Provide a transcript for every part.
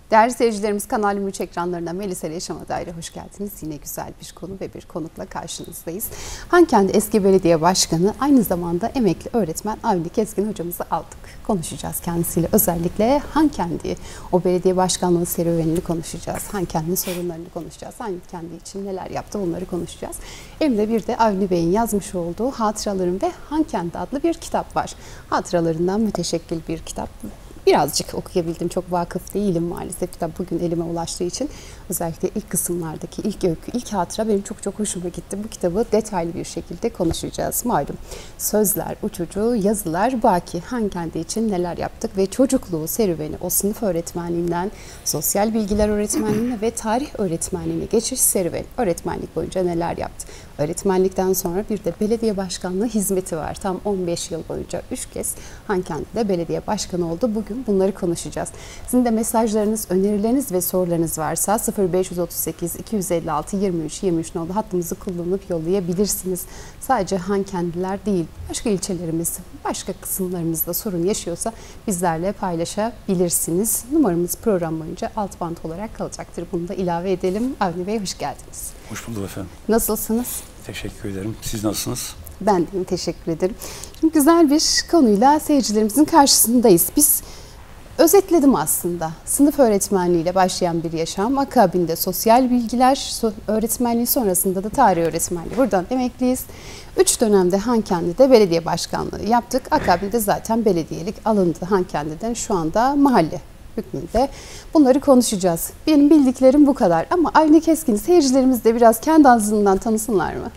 Değerli seyircilerimiz, Kanal 23 ekranlarına Melisa ile Yaşama Daire hoş geldiniz. Yine güzel bir konu ve bir konukla karşınızdayız. Hankendi eski belediye başkanı, aynı zamanda emekli öğretmen Avni Keskin hocamızı aldık. Konuşacağız kendisiyle. Özellikle Hankendi, o belediye başkanlığı serüvenini konuşacağız. Hankendi'nin sorunlarını konuşacağız. Hankendi için neler yaptı bunları konuşacağız. Elimde bir de Avni Bey'in yazmış olduğu Hatıralarım ve Hankendi adlı bir kitap var. Hatıralarından müteşekkil bir kitap. Birazcık okuyabildim. Çok vakıf değilim maalesef. Kitap bugün elime ulaştığı için özellikle ilk kısımlardaki ilk öykü, ilk hatıra benim çok hoşuma gitti. Bu kitabı detaylı bir şekilde konuşacağız. Malum sözler uçucu, yazılar baki. Hankendi için neler yaptık ve çocukluğu serüveni, o sınıf öğretmenliğinden sosyal bilgiler öğretmenliğine ve tarih öğretmenliğine geçiş serüveni. Öğretmenlik boyunca neler yaptı? Öğretmenlikten sonra bir de belediye başkanlığı hizmeti var. Tam 15 yıl boyunca 3 kez Hankendi'de belediye başkanı oldu. Bugün bunları konuşacağız. Sizin de mesajlarınız, önerileriniz ve sorularınız varsa 0538 256 23 23 nolu hattımızı kullanıp yollayabilirsiniz. Sadece Hankendiler değil, başka ilçelerimiz, başka kısımlarımızda sorun yaşıyorsa bizlerle paylaşabilirsiniz. Numaramız program boyunca alt bant olarak kalacaktır. Bunu da ilave edelim. Avni Bey hoş geldiniz. Hoş bulduk efendim. Nasılsınız? Teşekkür ederim. Siz nasılsınız? Ben de teşekkür ederim. Şimdi güzel bir konuyla seyircilerimizin karşısındayız. Biz özetledim aslında. Sınıf öğretmenliğiyle başlayan bir yaşam, akabinde sosyal bilgiler öğretmenliği, sonrasında da tarih öğretmenliği. Buradan emekliyiz. 3 dönemde Hankendi'de belediye başkanlığı yaptık. Akabinde zaten belediyelik alındı Hankendi'den, şu anda mahalle hükmünde. Bunları konuşacağız. Benim bildiklerim bu kadar ama Avni Keskin'i seyircilerimiz de biraz kendi ağzından tanısınlar mı?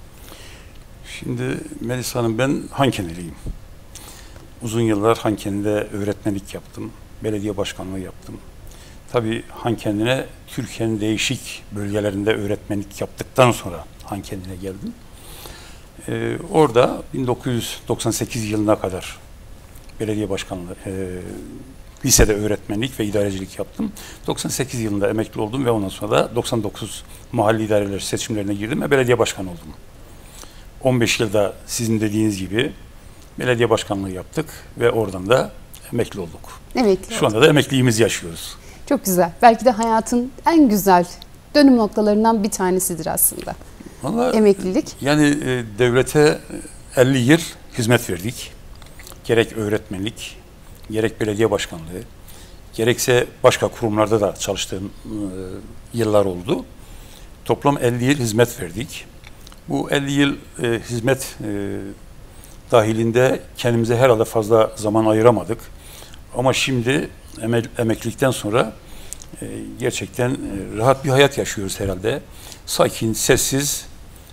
Şimdi Melisa Hanım, ben Hankendiliyim. Uzun yıllar Hankendi'de öğretmenlik yaptım. Belediye başkanlığı yaptım. Tabii Hankendi'ne Türkiye'nin değişik bölgelerinde öğretmenlik yaptıktan sonra Hankendi'ne geldim. Orada 1998 yılına kadar belediye başkanlığı, lisede öğretmenlik ve idarecilik yaptım. 98 yılında emekli oldum ve ondan sonra da 99 mahalli idareler seçimlerine girdim ve belediye başkanı oldum. 15 yılda sizin dediğiniz gibi belediye başkanlığı yaptık ve oradan da emekli olduk. Emekli Şu anda da emekliliğimizi yaşıyoruz. Çok güzel. Belki de hayatın en güzel dönüm noktalarından bir tanesidir aslında. Vallahi, emeklilik. Yani devlete 50 yıl hizmet verdik. Gerek öğretmenlik, gerek belediye başkanlığı, gerekse başka kurumlarda da çalıştığım yıllar oldu. Toplam 50 yıl hizmet verdik. Bu 50 yıl hizmet dahilinde kendimize herhalde fazla zaman ayıramadık. Ama şimdi emeklilikten sonra gerçekten rahat bir hayat yaşıyoruz herhalde. Sakin, sessiz,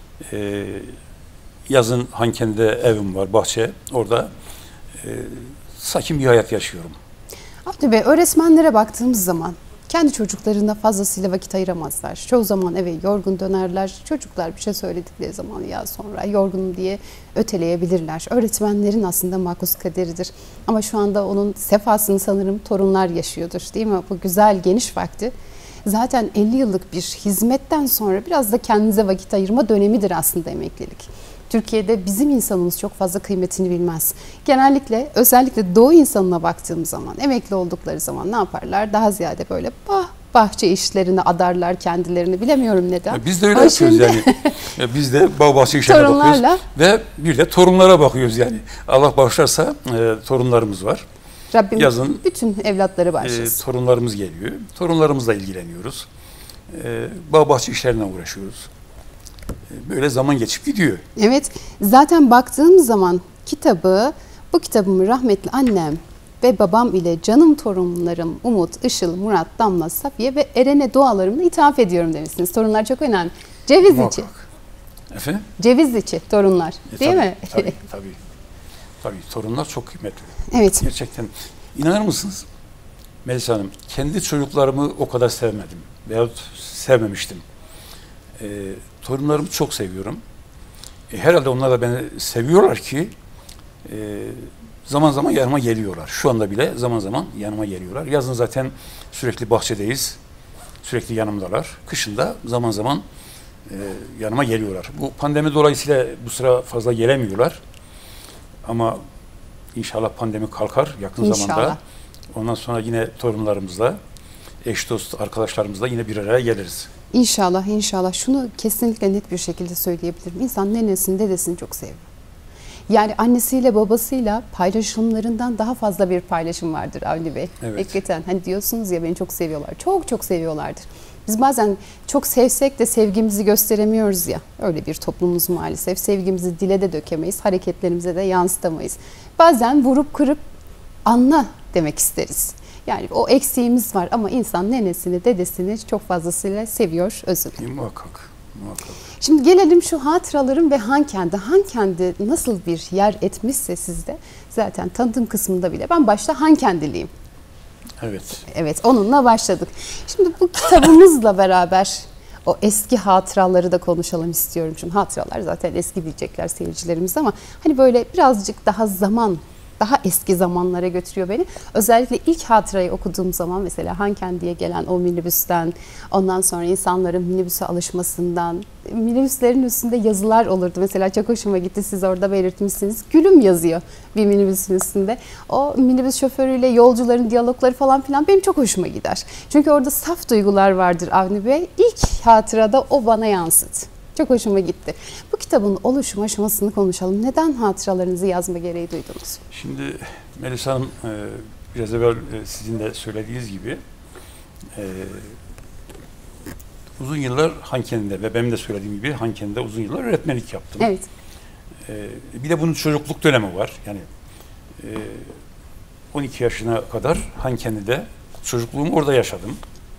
yazın Hankendi'de evim var, bahçe. Orada sakin bir hayat yaşıyorum. Avni Bey, öğretmenlere baktığımız zaman kendi çocuklarına fazlasıyla vakit ayıramazlar. Çoğu zaman eve yorgun dönerler. Çocuklar bir şey söyledikleri zaman ya sonra yorgunum diye öteleyebilirler. Öğretmenlerin aslında makus kaderidir. Ama şu anda onun sefasını sanırım torunlar yaşıyordur, değil mi? Bu güzel geniş vakti. Zaten 50 yıllık bir hizmetten sonra biraz da kendinize vakit ayırma dönemidir aslında emeklilik. Türkiye'de bizim insanımız çok fazla kıymetini bilmez. Genellikle özellikle Doğu insanına baktığım zaman, emekli oldukları zaman ne yaparlar? Daha ziyade böyle bahçe işlerine adarlar kendilerini, bilemiyorum neden. Ya biz de öyle yapıyoruz yani. Biz de bağ bahçe işlerine bakıyoruz ve bir de torunlara bakıyoruz yani. Allah bağışlarsa torunlarımız var. Rabbim yazın bütün evlatları bağışlasın. Torunlarımız geliyor. Torunlarımızla ilgileniyoruz. Bağ bahçe işlerine uğraşıyoruz. Böyle zaman geçip gidiyor. Evet, zaten baktığım zaman bu kitabımı rahmetli annem ve babam ile canım torunlarım Umut, Işıl, Murat, Damla, Safiye ve Eren'e dualarımla ithaf ediyorum demişsiniz. Torunlar çok önemli. Ceviz içi. Efendim? Ceviz içi torunlar, değil mi? Tabii, torunlar çok kıymetli. Evet. Gerçekten inanır mısınız Melisa Hanım, kendi çocuklarımı o kadar sevmedim veyahut sevmemiştim. Torunlarımı çok seviyorum. Herhalde onlar da beni seviyorlar ki zaman zaman yanıma geliyorlar. Şu anda bile zaman zaman yanıma geliyorlar. Yazın zaten sürekli bahçedeyiz. Sürekli yanımdalar. Kışında zaman zaman yanıma geliyorlar. Bu pandemi dolayısıyla bu sıra fazla gelemiyorlar. Ama inşallah pandemi kalkar yakın zamanda. Ondan sonra yine torunlarımızla eş dost arkadaşlarımızla yine bir araya geliriz. İnşallah, inşallah. Şunu kesinlikle net bir şekilde söyleyebilirim. İnsan nenesini, dedesini çok seviyor. Yani annesiyle babasıyla paylaşımlarından daha fazla bir paylaşım vardır Avni Bey. Evet. Hakikaten hani diyorsunuz ya, beni çok seviyorlar. Çok çok seviyorlardır. Biz bazen çok sevsek de sevgimizi gösteremiyoruz ya. Öyle bir toplumumuz maalesef. Sevgimizi dile de dökemeyiz, hareketlerimize de yansıtamayız. Bazen vurup kırıp anla demek isteriz. Yani o eksiğimiz var ama insan nenesini, dedesini çok fazlasıyla seviyor, özür dilerim. Muhakkak, muhakkak. Şimdi gelelim şu hatıralarım ve Hankendi. Hankendi nasıl bir yer etmişse sizde, zaten tanıtım kısmında bile ben başta Hankendiliyim. Evet. Evet, onunla başladık. Şimdi bu kitabımızla beraber o eski hatıraları da konuşalım istiyorum. Şimdi hatıralar zaten eski diyecekler seyircilerimiz ama hani böyle birazcık daha daha eski zamanlara götürüyor beni. Özellikle ilk hatırayı okuduğum zaman mesela Hankendi'ye gelen o minibüsten, ondan sonra insanların minibüse alışmasından, minibüslerin üstünde yazılar olurdu. Mesela çok hoşuma gitti, siz orada belirtmişsiniz. Gülüm yazıyor bir minibüsün üstünde. O minibüs şoförüyle yolcuların diyalogları falan filan benim çok hoşuma gider. Çünkü orada saf duygular vardır Avni Bey. İlk hatırada o bana yansıdı. Çok hoşuma gitti. Bu kitabın oluşum aşamasını konuşalım. Neden hatıralarınızı yazma gereği duydunuz? Şimdi Melisa Hanım, biraz evvel sizin de söylediğiniz gibi uzun yıllar Hankendi'de ve benim de söylediğim gibi Hankendi'de uzun yıllar öğretmenlik yaptım. Evet. Bir de bunun çocukluk dönemi var. Yani 12 yaşına kadar Hankendi'de çocukluğumu orada yaşadım.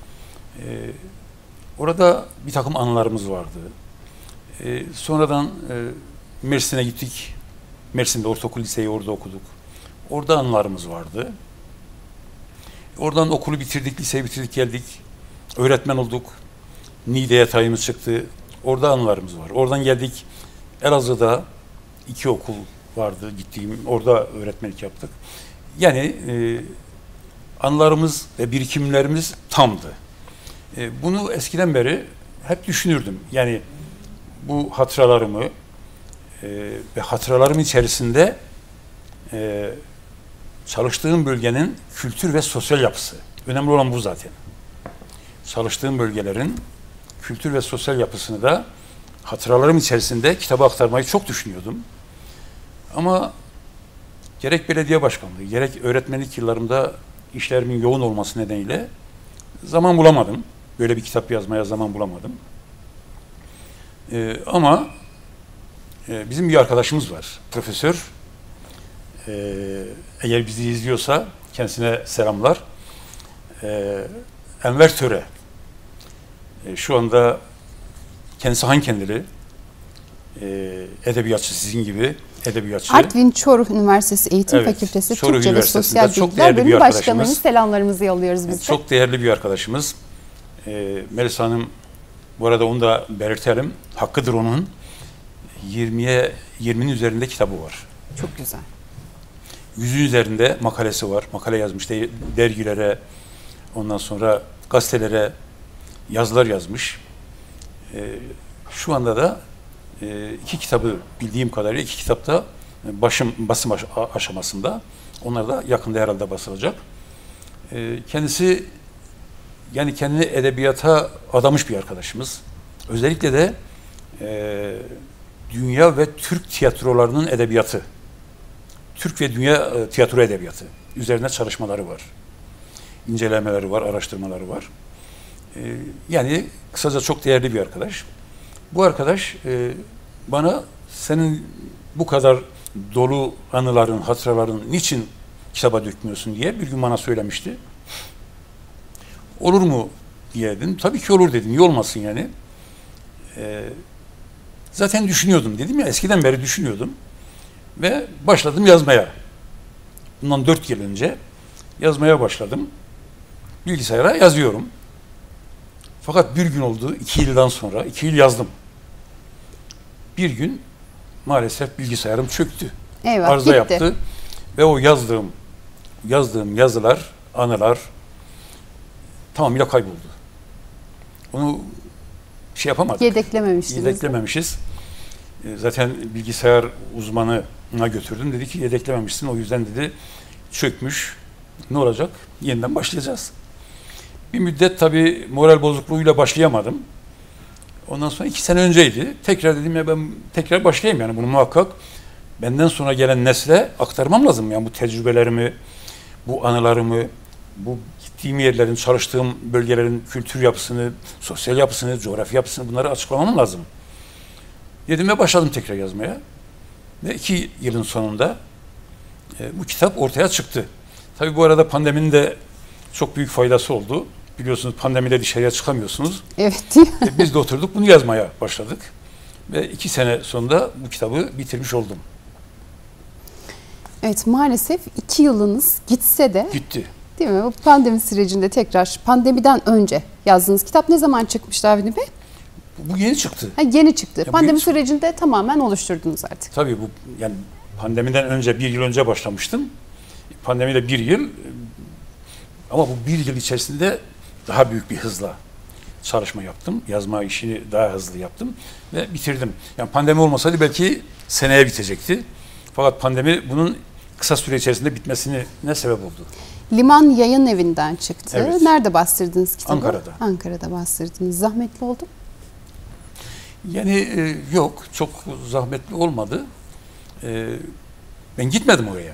Orada bir takım anılarımız vardı. Sonradan Mersin'e gittik. Mersin'de ortaokul, liseyi orada okuduk. Orada anılarımız vardı. Oradan okulu bitirdik, liseyi bitirdik, geldik. Öğretmen olduk. Niğde'ye tayımız çıktı. Orada anılarımız var. Oradan geldik. Elazığ'da 2 okul vardı gittiğim. Orada öğretmenlik yaptık. Yani anılarımız ve birikimlerimiz tamdı. Bunu eskiden beri hep düşünürdüm. Yani bu hatıralarımı ve hatıralarım içerisinde çalıştığım bölgenin kültür ve sosyal yapısı. Önemli olan bu zaten. Çalıştığım bölgelerin kültür ve sosyal yapısını da hatıralarım içerisinde kitaba aktarmayı çok düşünüyordum. Ama gerek belediye başkanlığı, gerek öğretmenlik yıllarımda işlerimin yoğun olması nedeniyle zaman bulamadım. Böyle bir kitap yazmaya zaman bulamadım. Ama bizim bir arkadaşımız var, profesör. Eğer bizi izliyorsa kendisine selamlar. Enver Töre. Şu anda kendisi Hankendili. Edebiyatçı, sizin gibi edebiyatçı. Artvin Çoruh Üniversitesi Eğitim Fakültesi Türkçe ve Sosyal Bilgiler Bölümü Başkanlığı'nın selamlarımızı yolluyoruz biz de. Çok değerli bir arkadaşımız. Melisa Hanım, bu arada onu da belirtelim. Hakkıdır onun. 20'nin üzerinde kitabı var. Çok güzel. 100'ün üzerinde makalesi var. Makale yazmış dergilere, ondan sonra gazetelere yazılar yazmış. Şu anda da 2 kitabı, bildiğim kadarıyla 2 kitapta basım aşamasında. Onlar da yakında herhalde basılacak. Kendisi yani kendini edebiyata adamış bir arkadaşımız. Özellikle de dünya ve Türk tiyatrolarının edebiyatı, Türk ve dünya tiyatro edebiyatı üzerine çalışmaları var. İncelemeleri var, araştırmaları var. Yani kısaca çok değerli bir arkadaş. Bu arkadaş bana senin bu kadar dolu anıların, hatıraların niçin kitaba dökmüyorsun diye bir gün bana söylemişti. Olur mu diye dedim. Tabii ki olur dedim. Niye olmasın yani? Zaten düşünüyordum dedim ya. Eskiden beri düşünüyordum. Ve başladım yazmaya. Bundan 4 yıl önce yazmaya başladım. Bilgisayara yazıyorum. Fakat bir gün oldu, 2 yıldan sonra, 2 yıl yazdım. Bir gün maalesef bilgisayarım çöktü. Eyvah, arıza gitti. yaptı. Ve o yazdığım yazılar, anılar tamamıyla kayboldu. Onu şey yapamadık. Yedeklememiştiniz. Yedeklememişiz. Zaten bilgisayar uzmanına götürdüm. Dedi ki yedeklememişsin. O yüzden dedi çökmüş. Ne olacak? Yeniden başlayacağız. Bir müddet tabii moral bozukluğuyla başlayamadım. Ondan sonra 2 sene önceydi. Tekrar dedim ya ben tekrar başlayayım yani bunu muhakkak benden sonra gelen nesle aktarmam lazım. Yani bu tecrübelerimi, bu anılarımı, bu gittiğim yerlerin, çalıştığım bölgelerin kültür yapısını, sosyal yapısını, coğrafi yapısını bunları açıklamam lazım. Dedim ve başladım tekrar yazmaya. Ve 2 yılın sonunda bu kitap ortaya çıktı. Tabii bu arada pandeminin de çok büyük faydası oldu. Biliyorsunuz pandemide dışarıya çıkamıyorsunuz. Evet. Biz de oturduk bunu yazmaya başladık. Ve 2 sene sonunda bu kitabı bitirmiş oldum. Evet, maalesef 2 yılınız gitse de Gitti. değil mi? Bu pandemi sürecinde tekrar pandemiden önce yazdığınız kitap ne zaman çıkmıştı Avni Bey? Bu yeni çıktı. Ha, yeni çıktı. Ya Pandemi büyük- sürecinde tamamen oluşturdunuz artık. Tabii bu yani pandemiden önce 1 yıl önce başlamıştım. Pandemide 1 yıl ama bu 1 yıl içerisinde daha büyük bir hızla çalışma yaptım. Yazma işini daha hızlı yaptım ve bitirdim. Yani pandemi olmasaydı belki seneye bitecekti. Fakat pandemi bunun kısa süre içerisinde bitmesine ne sebep oldu? Liman Yayın Evi'nden çıktı. Evet. Nerede bastırdınız kitabı? Ankara'da. Ankara'da bastırdınız. Zahmetli oldu mu? Yani yok, çok zahmetli olmadı. Ben gitmedim oraya.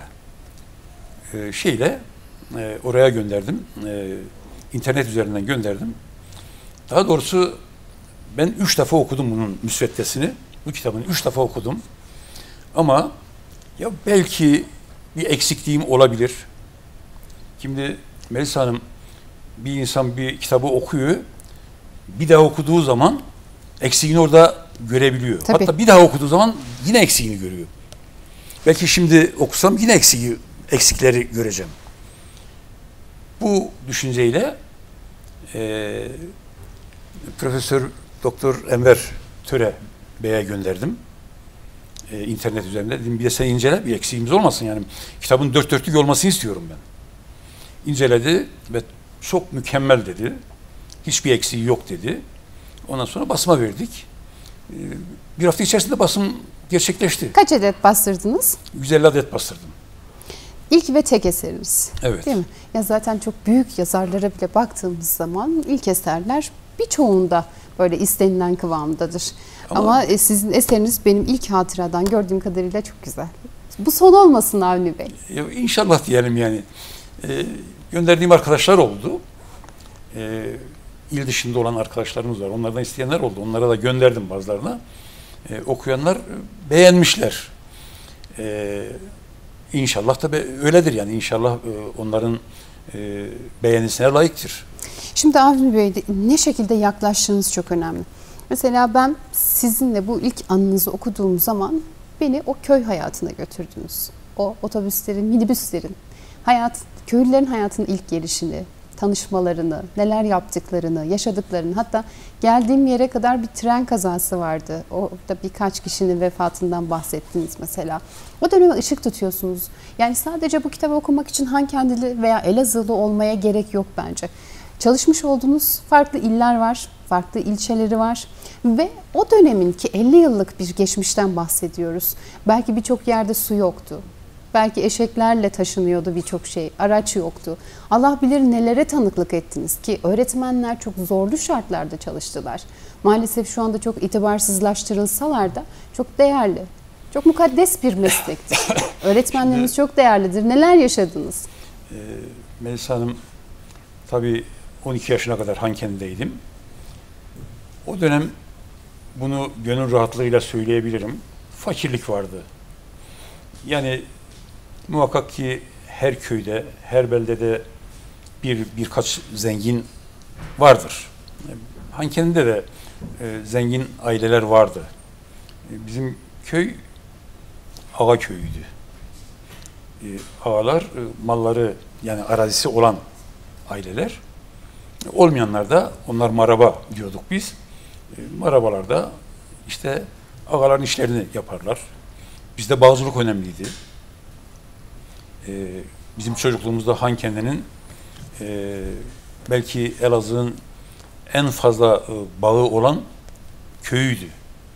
Oraya gönderdim. İnternet üzerinden gönderdim. Daha doğrusu ben 3 defa okudum bunun müsveddesini. Bu kitabını 3 defa okudum. Ama ya belki bir eksikliğim olabilir. Şimdi Melisa Hanım, bir insan bir kitabı okuyor, bir daha okuduğu zaman eksiğini orada görebiliyor. Tabii. Hatta bir daha okuduğu zaman yine eksiğini görüyor. Belki şimdi okusam yine eksikleri göreceğim. Bu düşünceyle Profesör Doktor Enver Töre Bey'e gönderdim. İnternet üzerinde. Dedim bir de sen incele, bir eksiğimiz olmasın yani. Kitabın 4 dörtlük olmasını istiyorum ben. İnceledi ve çok mükemmel dedi. Hiçbir eksiği yok dedi. Ondan sonra basıma verdik. Bir hafta içerisinde basım gerçekleşti. Kaç adet bastırdınız? 150 adet bastırdım. İlk ve tek eseriniz. Evet. Değil mi? Ya zaten çok büyük yazarlara bile baktığımız zaman ilk eserler birçoğunda böyle istenilen kıvamdadır. Ama sizin eseriniz benim ilk hatıradan gördüğüm kadarıyla çok güzel. Bu son olmasın Avni Bey. İnşallah diyelim yani. Gönderdiğim arkadaşlar oldu. İl dışında olan arkadaşlarımız var. Onlardan isteyenler oldu. Onlara da gönderdim bazılarına. Okuyanlar beğenmişler. İnşallah da öyledir yani. İnşallah onların beğenisine layıktır. Şimdi Avni Bey ne şekilde yaklaştığınız çok önemli. Mesela ben sizinle bu ilk anınızı okuduğum zaman beni o köy hayatına götürdünüz. O otobüslerin, minibüslerin, köylülerin hayatının ilk gelişini, tanışmalarını, neler yaptıklarını, yaşadıklarını, hatta geldiğim yere kadar bir tren kazası vardı. Orada birkaç kişinin vefatından bahsettiniz mesela. O döneme ışık tutuyorsunuz. Yani sadece bu kitabı okumak için Hankendili veya Elazığlı olmaya gerek yok bence. Çalışmış olduğunuz farklı iller var, farklı ilçeleri var ve o dönemin ki 50 yıllık bir geçmişten bahsediyoruz. Belki birçok yerde su yoktu. Belki eşeklerle taşınıyordu birçok şey, araç yoktu. Allah bilir nelere tanıklık ettiniz ki öğretmenler çok zorlu şartlarda çalıştılar. Maalesef şu anda çok itibarsızlaştırılsalar da çok değerli, çok mukaddes bir meslektir. Öğretmenlerimiz çok değerlidir. Neler yaşadınız? Melisa Hanım, tabii 12 yaşına kadar Hankendi'deydim. O dönem bunu gönül rahatlığıyla söyleyebilirim. Fakirlik vardı. Yani muhakkak ki her köyde, her beldede birkaç zengin vardır. Hankendi'de de zengin aileler vardı. Bizim köy ağa köyüydü. Ağalar malları yani arazisi olan aileler. Olmayanlar da onlar maraba diyorduk biz. Marabalarda işte ağaların işlerini yaparlar. Bizde bağcılık önemliydi. Bizim çocukluğumuzda Hankendi'nin belki Elazığ'ın en fazla bağı olan köyüydü.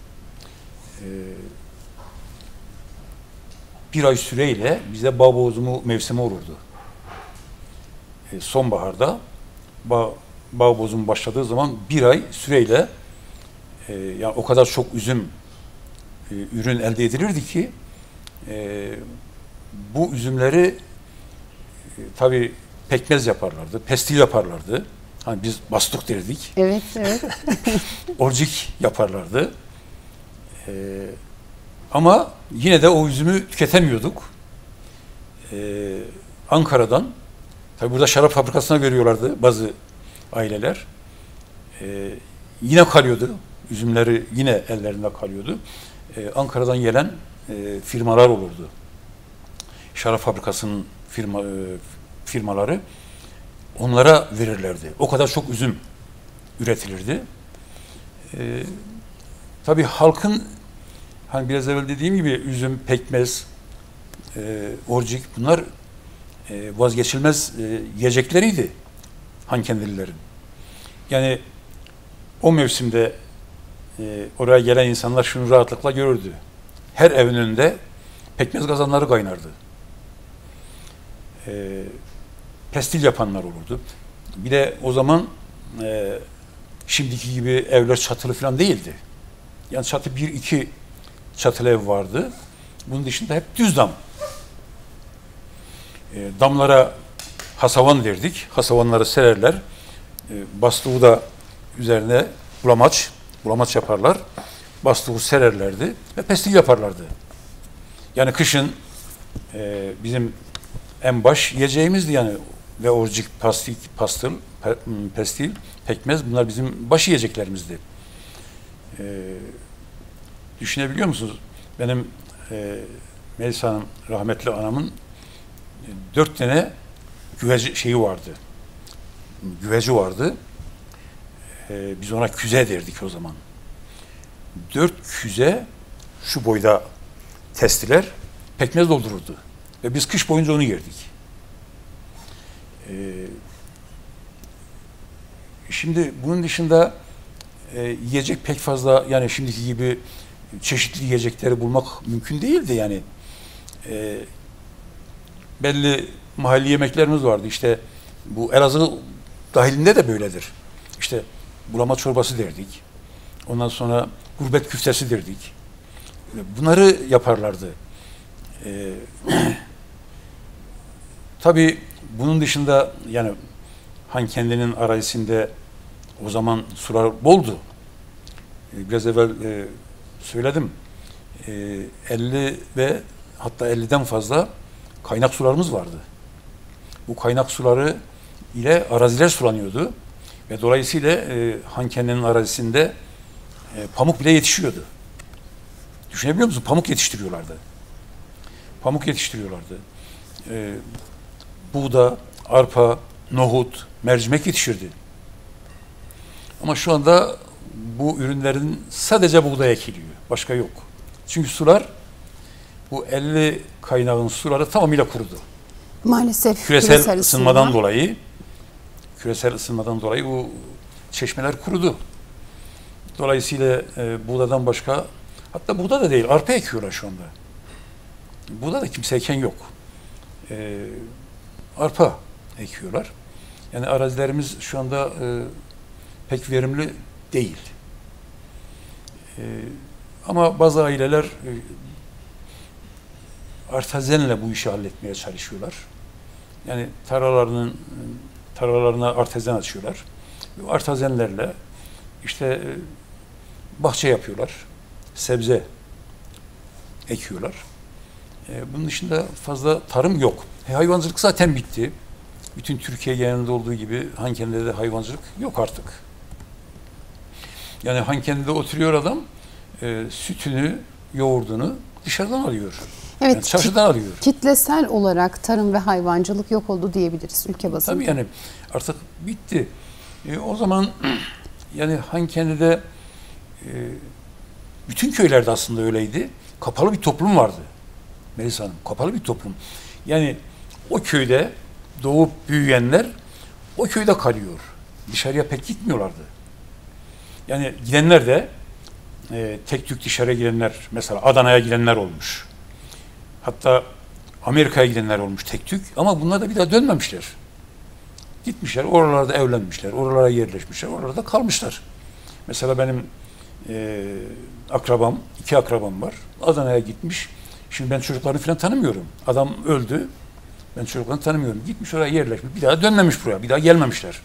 Bir ay süreyle bize bağ bozumu mevsimi olurdu. Sonbaharda bağ bozumu başladığı zaman bir ay süreyle yani o kadar çok üzüm ürün elde edilirdi ki bu üzümleri tabii pekmez yaparlardı, pestil yaparlardı. Hani biz bastuk derdik. Evet, evet. Orcik yaparlardı. Ama yine de o üzümü tüketemiyorduk. Ankara'dan, tabii burada şarap fabrikasına veriyorlardı bazı aileler. Yine kalıyordu. Üzümleri yine ellerinde kalıyordu. Ankara'dan gelen firmalar olurdu. Şarap fabrikasının firmaları onlara verirlerdi. O kadar çok üzüm üretilirdi. Tabii halkın, hani biraz evvel dediğim gibi üzüm, pekmez, orcik, bunlar vazgeçilmez yiyecekleriydi Hankendililerin. Yani o mevsimde oraya gelen insanlar şunu rahatlıkla görürdü. Her evin önünde pekmez kazanları kaynardı. Pestil yapanlar olurdu. Bir de o zaman şimdiki gibi evler çatılı falan değildi. Yani çatı 1-2 çatılı ev vardı. Bunun dışında hep düz dam. Damlara hasavan derdik. Hasavanları sererler. Bastığı da üzerine bulamaç yaparlar. Bastığı sererlerdi ve pestil yaparlardı. Yani kışın bizim en baş yiyeceğimizdi yani, ve orcik, pestil, pekmez, bunlar bizim baş yiyeceklerimizdi. Düşünebiliyor musunuz? Benim Melisa Hanım, rahmetli anamın 4 tane güveci vardı. Güveci vardı. Biz ona küze derdik o zaman. 4 küze şu boyda testiler pekmez doldururdu. Ve biz kış boyunca onu yerdik. Şimdi bunun dışında yiyecek pek fazla, yani şimdiki gibi çeşitli yiyecekleri bulmak mümkün değildi yani. Belli mahalli yemeklerimiz vardı. İşte bu Elazığ dahilinde de böyledir. İşte bulama çorbası derdik. Ondan sonra gurbet küftesi derdik. Bunları yaparlardı. Tabii bunun dışında yani Hankendi'nin arazisinde o zaman sular boldu. Biraz evvel söyledim. 50 ve hatta 50'den fazla kaynak sularımız vardı. Bu kaynak suları ile araziler sulanıyordu ve dolayısıyla Hankendi'nin arazisinde pamuk bile yetişiyordu. Düşünebiliyor musun? Pamuk yetiştiriyorlardı. Pamuk yetiştiriyorlardı. Buğda, arpa, nohut, mercimek yetişirdi. Ama şu anda bu ürünlerin sadece buğday ekiliyor. Başka yok. Çünkü sular, bu 50 kaynağın suları tamamıyla kurudu. Maalesef küresel ısınmadan dolayı bu çeşmeler kurudu. Dolayısıyla buğdadan başka, hatta buğda da değil, arpa ekiyorlar şu anda. Buğda da kimse eken yok. Arpa ekiyorlar. Yani arazilerimiz şu anda pek verimli değil. Ama bazı aileler artezenle bu işi halletmeye çalışıyorlar. Yani tarlalarına artezen açıyorlar. Bu artezenlerle işte bahçe yapıyorlar. Sebze ekiyorlar. Bunun dışında fazla tarım yok. Hayvancılık zaten bitti. Bütün Türkiye genelinde olduğu gibi Hankendi'de de hayvancılık yok artık. Yani Hankendi'de oturuyor adam, sütünü, yoğurdunu dışarıdan alıyor. Evet, yani çarşıdan alıyor. Kitlesel olarak tarım ve hayvancılık yok oldu diyebiliriz ülke bazında. Tabii yani artık bitti. O zaman yani Hankendi'de bütün köylerde aslında öyleydi. Kapalı bir toplum vardı. Melisa Hanım, kapalı bir toplum. Yani o köyde doğup büyüyenler o köyde kalıyor. Dışarıya pek gitmiyorlardı. Yani gidenler de tek tük dışarıya gidenler, mesela Adana'ya gidenler olmuş. Hatta Amerika'ya gidenler olmuş tek tük, ama bunlar da bir daha dönmemişler. Gitmişler, oralarda evlenmişler, oralara yerleşmişler, oralarda kalmışlar. Mesela benim akrabam, 2 akrabam var. Adana'ya gitmiş. Şimdi ben çocuklarını falan tanımıyorum. Adam öldü. Ben çocuklarını tanımıyorum. Gitmiş oraya yerleşmiş. Bir daha dönmemiş buraya. Bir daha gelmemişler.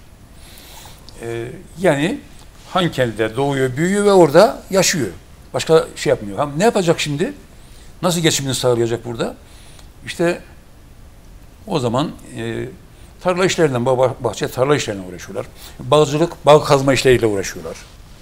Yani Hankeli'de doğuyor, büyüyor ve orada yaşıyor. Başka şey yapmıyor. Ha, ne yapacak şimdi? Nasıl geçimini sağlayacak burada? İşte o zaman tarla işlerinden, bahçe tarla işlerinden uğraşıyorlar. Bağcılık, bağ kazma işleriyle uğraşıyorlar.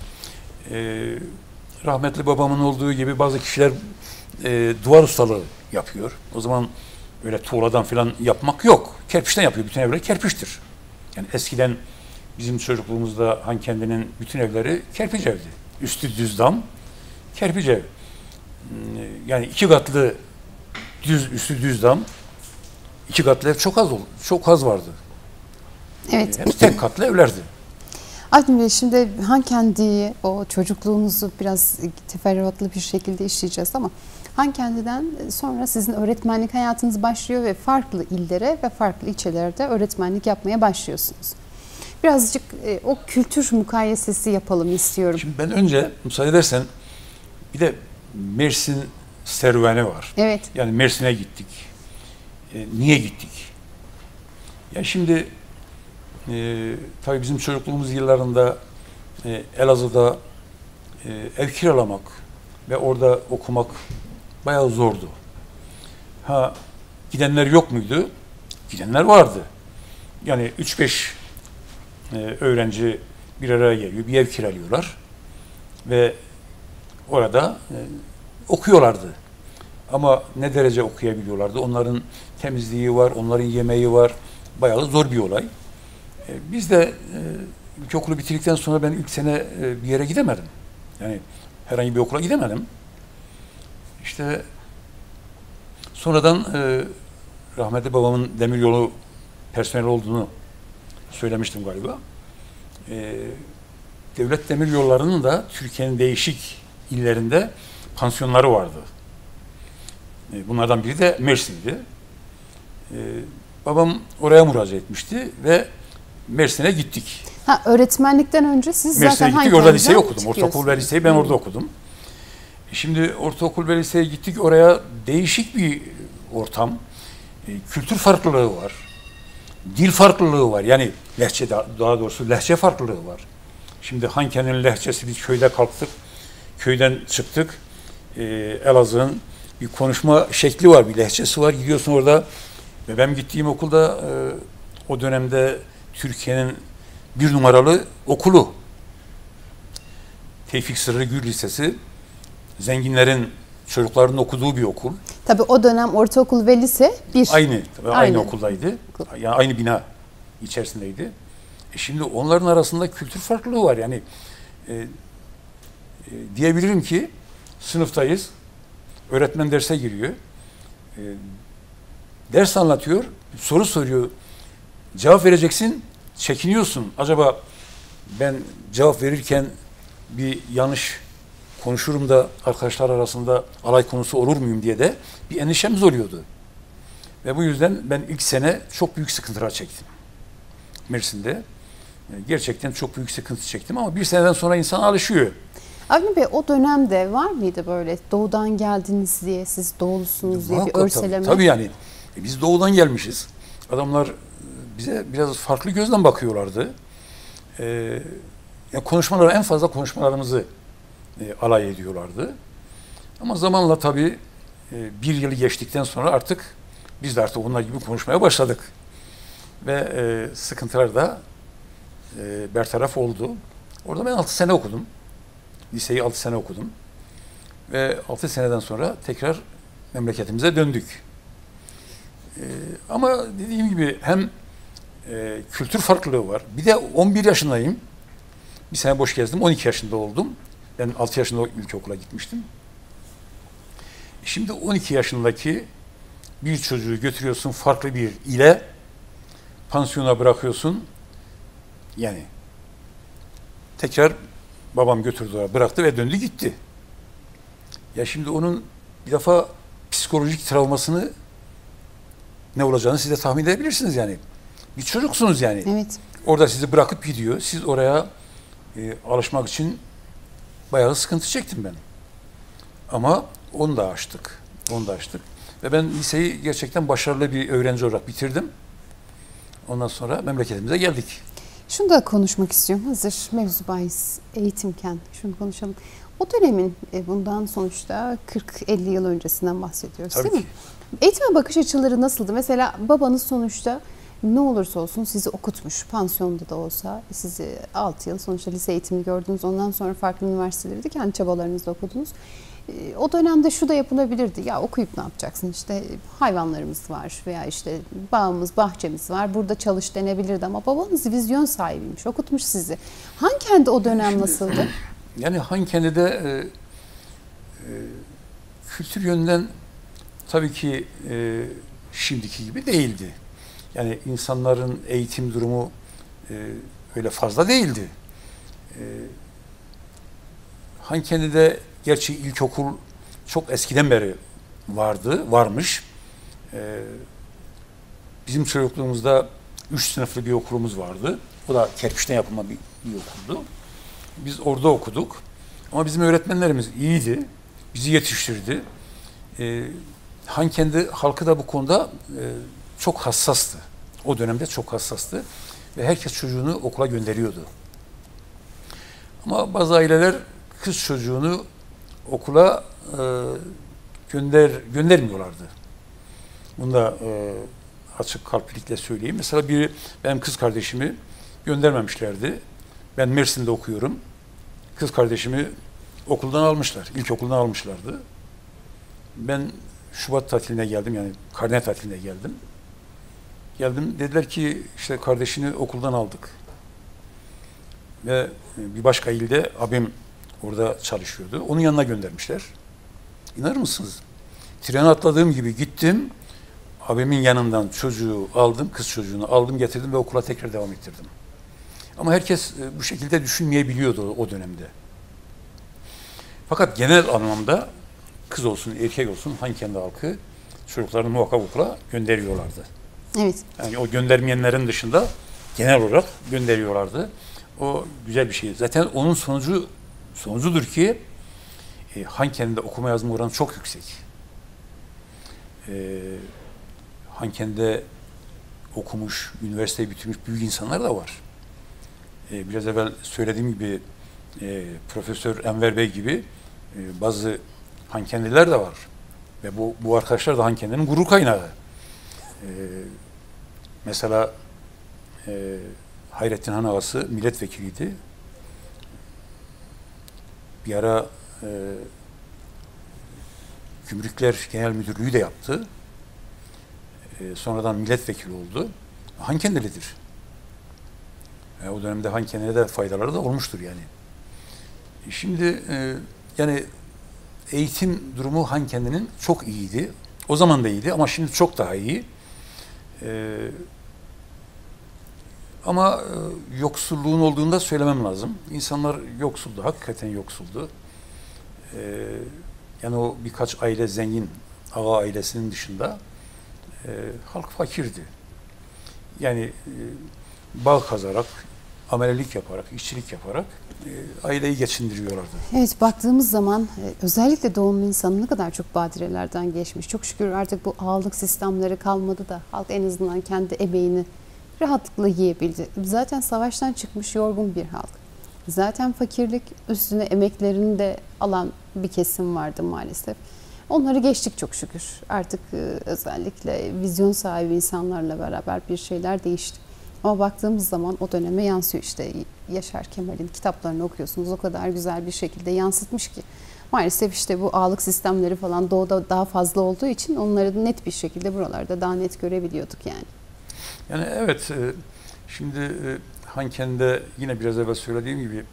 Rahmetli babamın olduğu gibi bazı kişiler duvar ustalığı yapıyor. O zaman öyle tuğladan falan yapmak yok. Kerpiçten yapıyor. Bütün evler kerpiçtir. Yani eskiden bizim çocukluğumuzda Hankendi'nin bütün evleri kerpiç evdi. Üstü düz dam, kerpiç ev. Yani 2 katlı üstü düz dam, 2 katlı ev çok az vardı. Evet. Hep tek katlı evlerdi. Aydın Bey, şimdi Hankendi'yi, o çocukluğunuzu biraz teferruatlı bir şekilde işleyeceğiz ama Hankendi'den sonra sizin öğretmenlik hayatınız başlıyor ve farklı illere ve farklı ilçelerde öğretmenlik yapmaya başlıyorsunuz. Birazcık o kültür mukayesesi yapalım istiyorum. Şimdi ben önce müsaade edersen bir de Mersin serüveni var. Evet. Yani Mersin'e gittik. Niye gittik? Ya şimdi tabii bizim çocukluğumuz yıllarında Elazığ'da ev kiralamak ve orada okumak bayağı zordu. Ha, gidenler yok muydu? Gidenler vardı. Yani 3-5 öğrenci bir araya geliyor, bir ev kiralıyorlar ve orada okuyorlardı. Ama ne derece okuyabiliyorlardı? Onların temizliği var, onların yemeği var. Bayağı zor bir olay. Biz de ilkokulu bitirdikten sonra ben ilk sene bir yere gidemedim. Yani herhangi bir okula gidemedim. İşte sonradan rahmetli babamın demiryolu personeli olduğunu söylemiştim galiba. Devlet demiryollarının da Türkiye'nin değişik illerinde pansiyonları vardı. Bunlardan biri de Mersin'di. Babam oraya müracaat etmişti ve Mersin'e gittik. Ha, öğretmenlikten önce siz Mersin'e zaten gittik, orada liseyi okudum. Ortaokul ve liseyi ben orada okudum. Şimdi ortaokul ve liseye gittik, oraya değişik bir ortam. Kültür farklılığı var. Dil farklılığı var. Yani lehçe, daha doğrusu lehçe farklılığı var. Şimdi Hankendi'nin lehçesi, biz köyde kalktık, köyden çıktık. Elazığ'ın bir konuşma şekli var, bir lehçesi var. Gidiyorsun orada ve ben gittiğim okulda o dönemde Türkiye'nin 1 numaralı okulu. Tevfik Sırrı Gül Lisesi, zenginlerin çocuklarının okuduğu bir okul. Tabii o dönem ortaokul ve lise aynı okuldaydı. Yani aynı bina içerisindeydi. Şimdi onların arasında kültür farklılığı var. Yani diyebilirim ki sınıftayız. Öğretmen derse giriyor. Ders anlatıyor. Soru soruyor. Cevap vereceksin. Çekiniyorsun. Acaba ben cevap verirken bir yanlış konuşurum da arkadaşlar arasında alay konusu olur muyum diye de bir endişemiz oluyordu. Ve bu yüzden ben ilk sene çok büyük sıkıntılar çektim. Mersin'de. Gerçekten çok büyük sıkıntı çektim ama bir seneden sonra insan alışıyor. Avni Bey, o dönemde var mıydı böyle doğudan geldiniz diye, siz doğulusunuz diye bir örseleme? Tabii yani. Biz doğudan gelmişiz. Adamlar bize biraz farklı gözle bakıyorlardı. Yani en fazla konuşmalarımızı alay ediyorlardı. Ama zamanla tabii bir yıl geçtikten sonra artık biz de onlar gibi konuşmaya başladık. Ve sıkıntılar da bertaraf oldu. Orada ben 6 sene okudum. Liseyi 6 sene okudum. Ve 6 seneden sonra tekrar memleketimize döndük. Ama dediğim gibi hem kültür farklılığı var. Bir de 11 yaşındayım. Bir sene boş gezdim. 12 yaşında oldum. Ben 6 yaşında ilkokula gitmiştim. Şimdi 12 yaşındaki bir çocuğu götürüyorsun farklı bir ile, pansiyona bırakıyorsun. Yani tekrar babam götürdü, bıraktı ve döndü gitti. Ya şimdi onun bir defa psikolojik travmasını ne olacağını siz de tahmin edebilirsiniz yani. Bir çocuksunuz yani. Evet. Orada sizi bırakıp gidiyor. Siz oraya alışmak için bayağı sıkıntı çektim ben. Ama onu da aştık. Onu da aştık. Ve ben liseyi gerçekten başarılı bir öğrenci olarak bitirdim. Ondan sonra memleketimize geldik. Şunu da konuşmak istiyorum. Hazır mevzu bahis eğitimken şunu konuşalım. O dönemin bundan sonuçta 40-50 yıl öncesinden bahsediyoruz, Tabii değil mi? ki. Eğitime bakış açıları nasıldı? Mesela babanız sonuçta ne olursa olsun sizi okutmuş. Pansiyonda da olsa sizi 6 yıl sonuçta lise eğitimi gördünüz. Ondan sonra farklı üniversiteleri de kendi çabalarınızla okudunuz. O dönemde şu da yapılabilirdi. Ya okuyup ne yapacaksın? İşte hayvanlarımız var veya işte bağımız, bahçemiz var. Burada çalış denebilirdi ama babanız vizyon sahibiymiş. Okutmuş sizi. Hankendi o dönem nasıldı? Yani Hankendi'de kültür yönden tabii ki şimdiki gibi değildi. Yani insanların eğitim durumu öyle fazla değildi. Hankendi'de gerçi ilkokul çok eskiden beri varmış. Bizim çocukluğumuzda 3 sınıflı bir okulumuz vardı. O da kerpiçten yapılma bir okuldu. Biz orada okuduk. Ama bizim öğretmenlerimiz iyiydi. Bizi yetiştirdi. Hankendi halkı da bu konuda çok hassastı. O dönemde çok hassastı. Ve herkes çocuğunu okula gönderiyordu. Ama bazı aileler kız çocuğunu okula göndermiyorlardı. Bunu da açık kalplilikle söyleyeyim. Mesela benim kız kardeşimi göndermemişlerdi. Ben Mersin'de okuyorum. Kız kardeşimi okuldan almışlar. İlkokuldan almışlardı. Ben Şubat tatiline geldim, yani karne tatiline geldim. Geldim, dediler ki işte kardeşini okuldan aldık. Ve bir başka ilde abim orada çalışıyordu. Onun yanına göndermişler. İnanır mısınız? Trene atladığım gibi gittim. Abimin yanından çocuğu aldım, kız çocuğunu aldım, getirdim ve okula tekrar devam ettirdim. Ama herkes bu şekilde düşünmeyebiliyordu o dönemde. Fakat genel anlamda kız olsun, erkek olsun Hankendi halkı çocuklarını muhakkak okula gönderiyorlardı. Evet. Yani o göndermeyenlerin dışında genel olarak gönderiyorlardı. O güzel bir şey. Zaten onun sonucudur ki Hankendi'de okuma yazma oranı çok yüksek. Hankendi'de okumuş, üniversiteyi bitirmiş büyük insanlar da var. Biraz evvel söylediğim gibi Profesör Enver Bey gibi bazı Hankendiler de var. Ve bu arkadaşlar da Hankendi'nin gurur kaynağı. Mesela Hayrettin Han Ağası milletvekiliydi. Bir ara Gümrükler Genel Müdürlüğü de yaptı. Sonradan milletvekili oldu. Hankendilidir. O dönemde Hankendi'ye de faydaları da olmuştur yani. Şimdi yani eğitim durumu Hankendi'nin çok iyiydi. O zaman da iyiydi ama şimdi çok daha iyi. Ama yoksulluğun olduğunu da söylemem lazım. İnsanlar yoksuldu, hakikaten yoksuldu. Yani o birkaç aile zengin, ağa ailesinin dışında halk fakirdi. Yani bağ kazarak, amelelik yaparak, işçilik yaparak aileyi geçindiriyorlardı. Evet, baktığımız zaman özellikle doğumlu insanın ne kadar çok badirelerden geçmiş. Çok şükür artık bu ağalık sistemleri kalmadı da halk en azından kendi emeğini rahatlıkla yiyebildi. Zaten savaştan çıkmış yorgun bir halk. Zaten fakirlik üstüne emeklerini de alan bir kesim vardı maalesef. Onları geçtik çok şükür. Artık özellikle vizyon sahibi insanlarla beraber bir şeyler değişti. Ama baktığımız zaman o döneme yansıyor işte. Yaşar Kemal'in kitaplarını okuyorsunuz. O kadar güzel bir şekilde yansıtmış ki. Maalesef işte bu ağalık sistemleri falan doğuda daha fazla olduğu için onları net bir şekilde buralarda daha net görebiliyorduk yani. Yani evet, şimdi Hankendi'de yine biraz evvel söylediğim gibi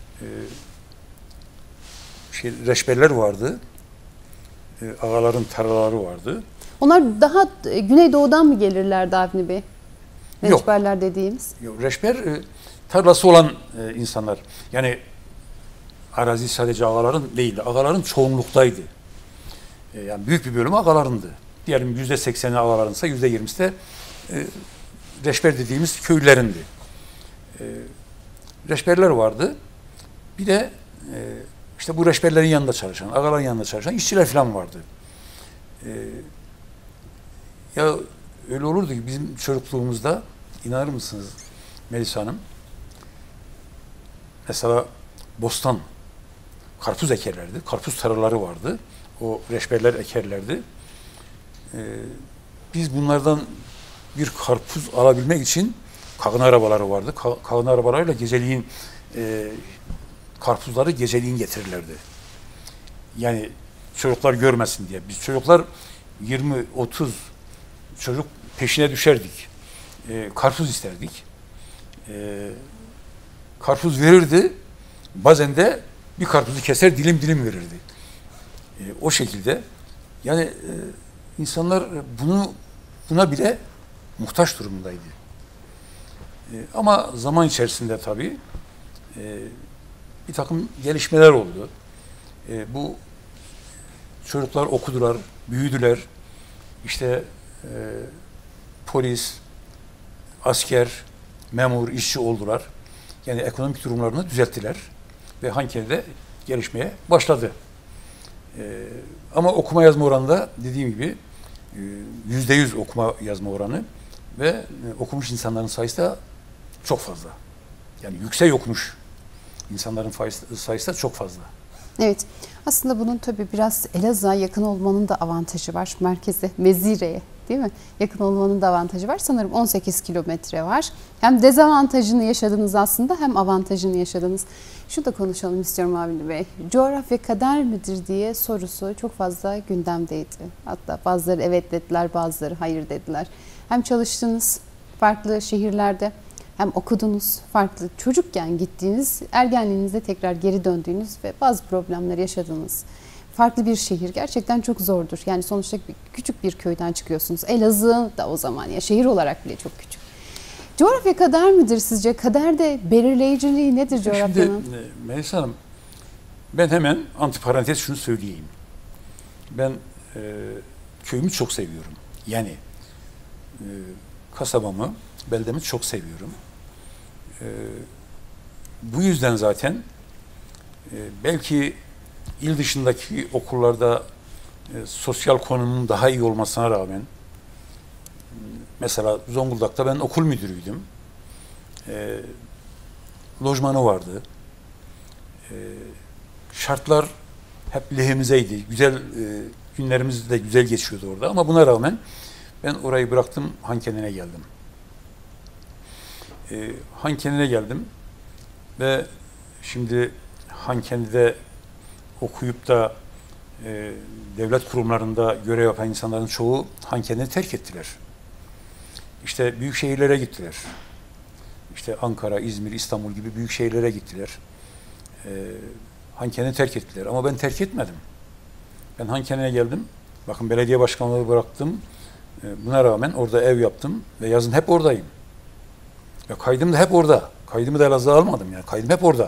reşberler vardı. Ağaların tarlaları vardı. Onlar daha güneydoğudan mı gelirlerdi Avni Bey? Reşberler dediğimiz. Yok, reşber tarlası olan insanlar. Yani arazi sadece ağaların değildi. Ağaların çoğunluktaydı. Yani büyük bir bölümü ağalarındı. Diyelim %80'i ağalarınsa %20'si de reşber dediğimiz köylerindi. Reşberler vardı. Bir de işte bu reşberlerin yanında çalışan, ağaların yanında çalışan işçiler falan vardı. Ya öyle olurdu ki bizim çocukluğumuzda, inanır mısınız Melisa Hanım? Mesela bostan, karpuz ekerlerdi. Karpuz tarlaları vardı. O reşberler ekerlerdi. Biz bunlardan bir karpuz alabilmek için kağın arabaları vardı. Kağın arabalarıyla geceliğin karpuzları geceliğin getirirlerdi. Yani çocuklar görmesin diye. Biz çocuklar 20-30 çocuk peşine düşerdik. Karpuz isterdik. Karpuz verirdi. Bazen de bir karpuzu keser dilim dilim verirdi. O şekilde yani insanlar buna bile muhtaç durumundaydı. Ama zaman içerisinde tabii bir takım gelişmeler oldu. Bu çocuklar okudular, büyüdüler. İşte polis, asker, memur, işçi oldular. Yani ekonomik durumlarını düzelttiler ve Hankeni'de gelişmeye başladı. Ama okuma yazma oranı da dediğim gibi %100 okuma yazma oranı ve okumuş insanların sayısı da çok fazla. Yani yüksek okumuş insanların sayısı da çok fazla. Evet. Aslında bunun tabii biraz Elazığ'a yakın olmanın da avantajı var. Merkeze, Mezire'ye değil mi? Yakın olmanın da avantajı var. Sanırım 18 kilometre var. Hem dezavantajını yaşadınız aslında hem avantajını yaşadınız. Şu da konuşalım istiyorum Avni Bey. Coğrafya kader midir diye sorusu çok fazla gündemdeydi. Hatta bazıları evet dediler, bazıları hayır dediler. Hem çalıştınız farklı şehirlerde, hem okudunuz, farklı çocukken gittiğiniz, ergenliğinizde tekrar geri döndüğünüz ve bazı problemler yaşadığınız farklı bir şehir gerçekten çok zordur. Yani sonuçta küçük bir köyden çıkıyorsunuz. Elazığ da o zaman ya şehir olarak bile çok küçük. Coğrafya kader midir sizce? Kaderde belirleyiciliği nedir coğrafyanın? Şimdi Melisa Hanım, ben hemen antiparantez şunu söyleyeyim. Ben köyümü çok seviyorum. Yani kasabamı, beldemi çok seviyorum. Bu yüzden zaten belki il dışındaki okullarda sosyal konumun daha iyi olmasına rağmen mesela Zonguldak'ta ben okul müdürüydüm. Lojmanı vardı. Şartlar hep lehimizeydi. Güzel günlerimiz de güzel geçiyordu orada ama buna rağmen ben orayı bıraktım, Hankeni'ne geldim. Hankeni'ne geldim ve şimdi Hankeni'de okuyup da devlet kurumlarında görev yapan insanların çoğu Hankeni'yi terk ettiler. İşte büyük şehirlere gittiler. İşte Ankara, İzmir, İstanbul gibi büyük şehirlere gittiler. Hankeni'yi terk ettiler ama ben terk etmedim. Ben Hankeni'ne geldim. Bakın belediye başkanlığı bıraktım. Buna rağmen orada ev yaptım ve yazın hep oradayım. Ve kaydım da hep orada. Kaydımı da Elazığ'a almadım yani. Kaydım hep orada.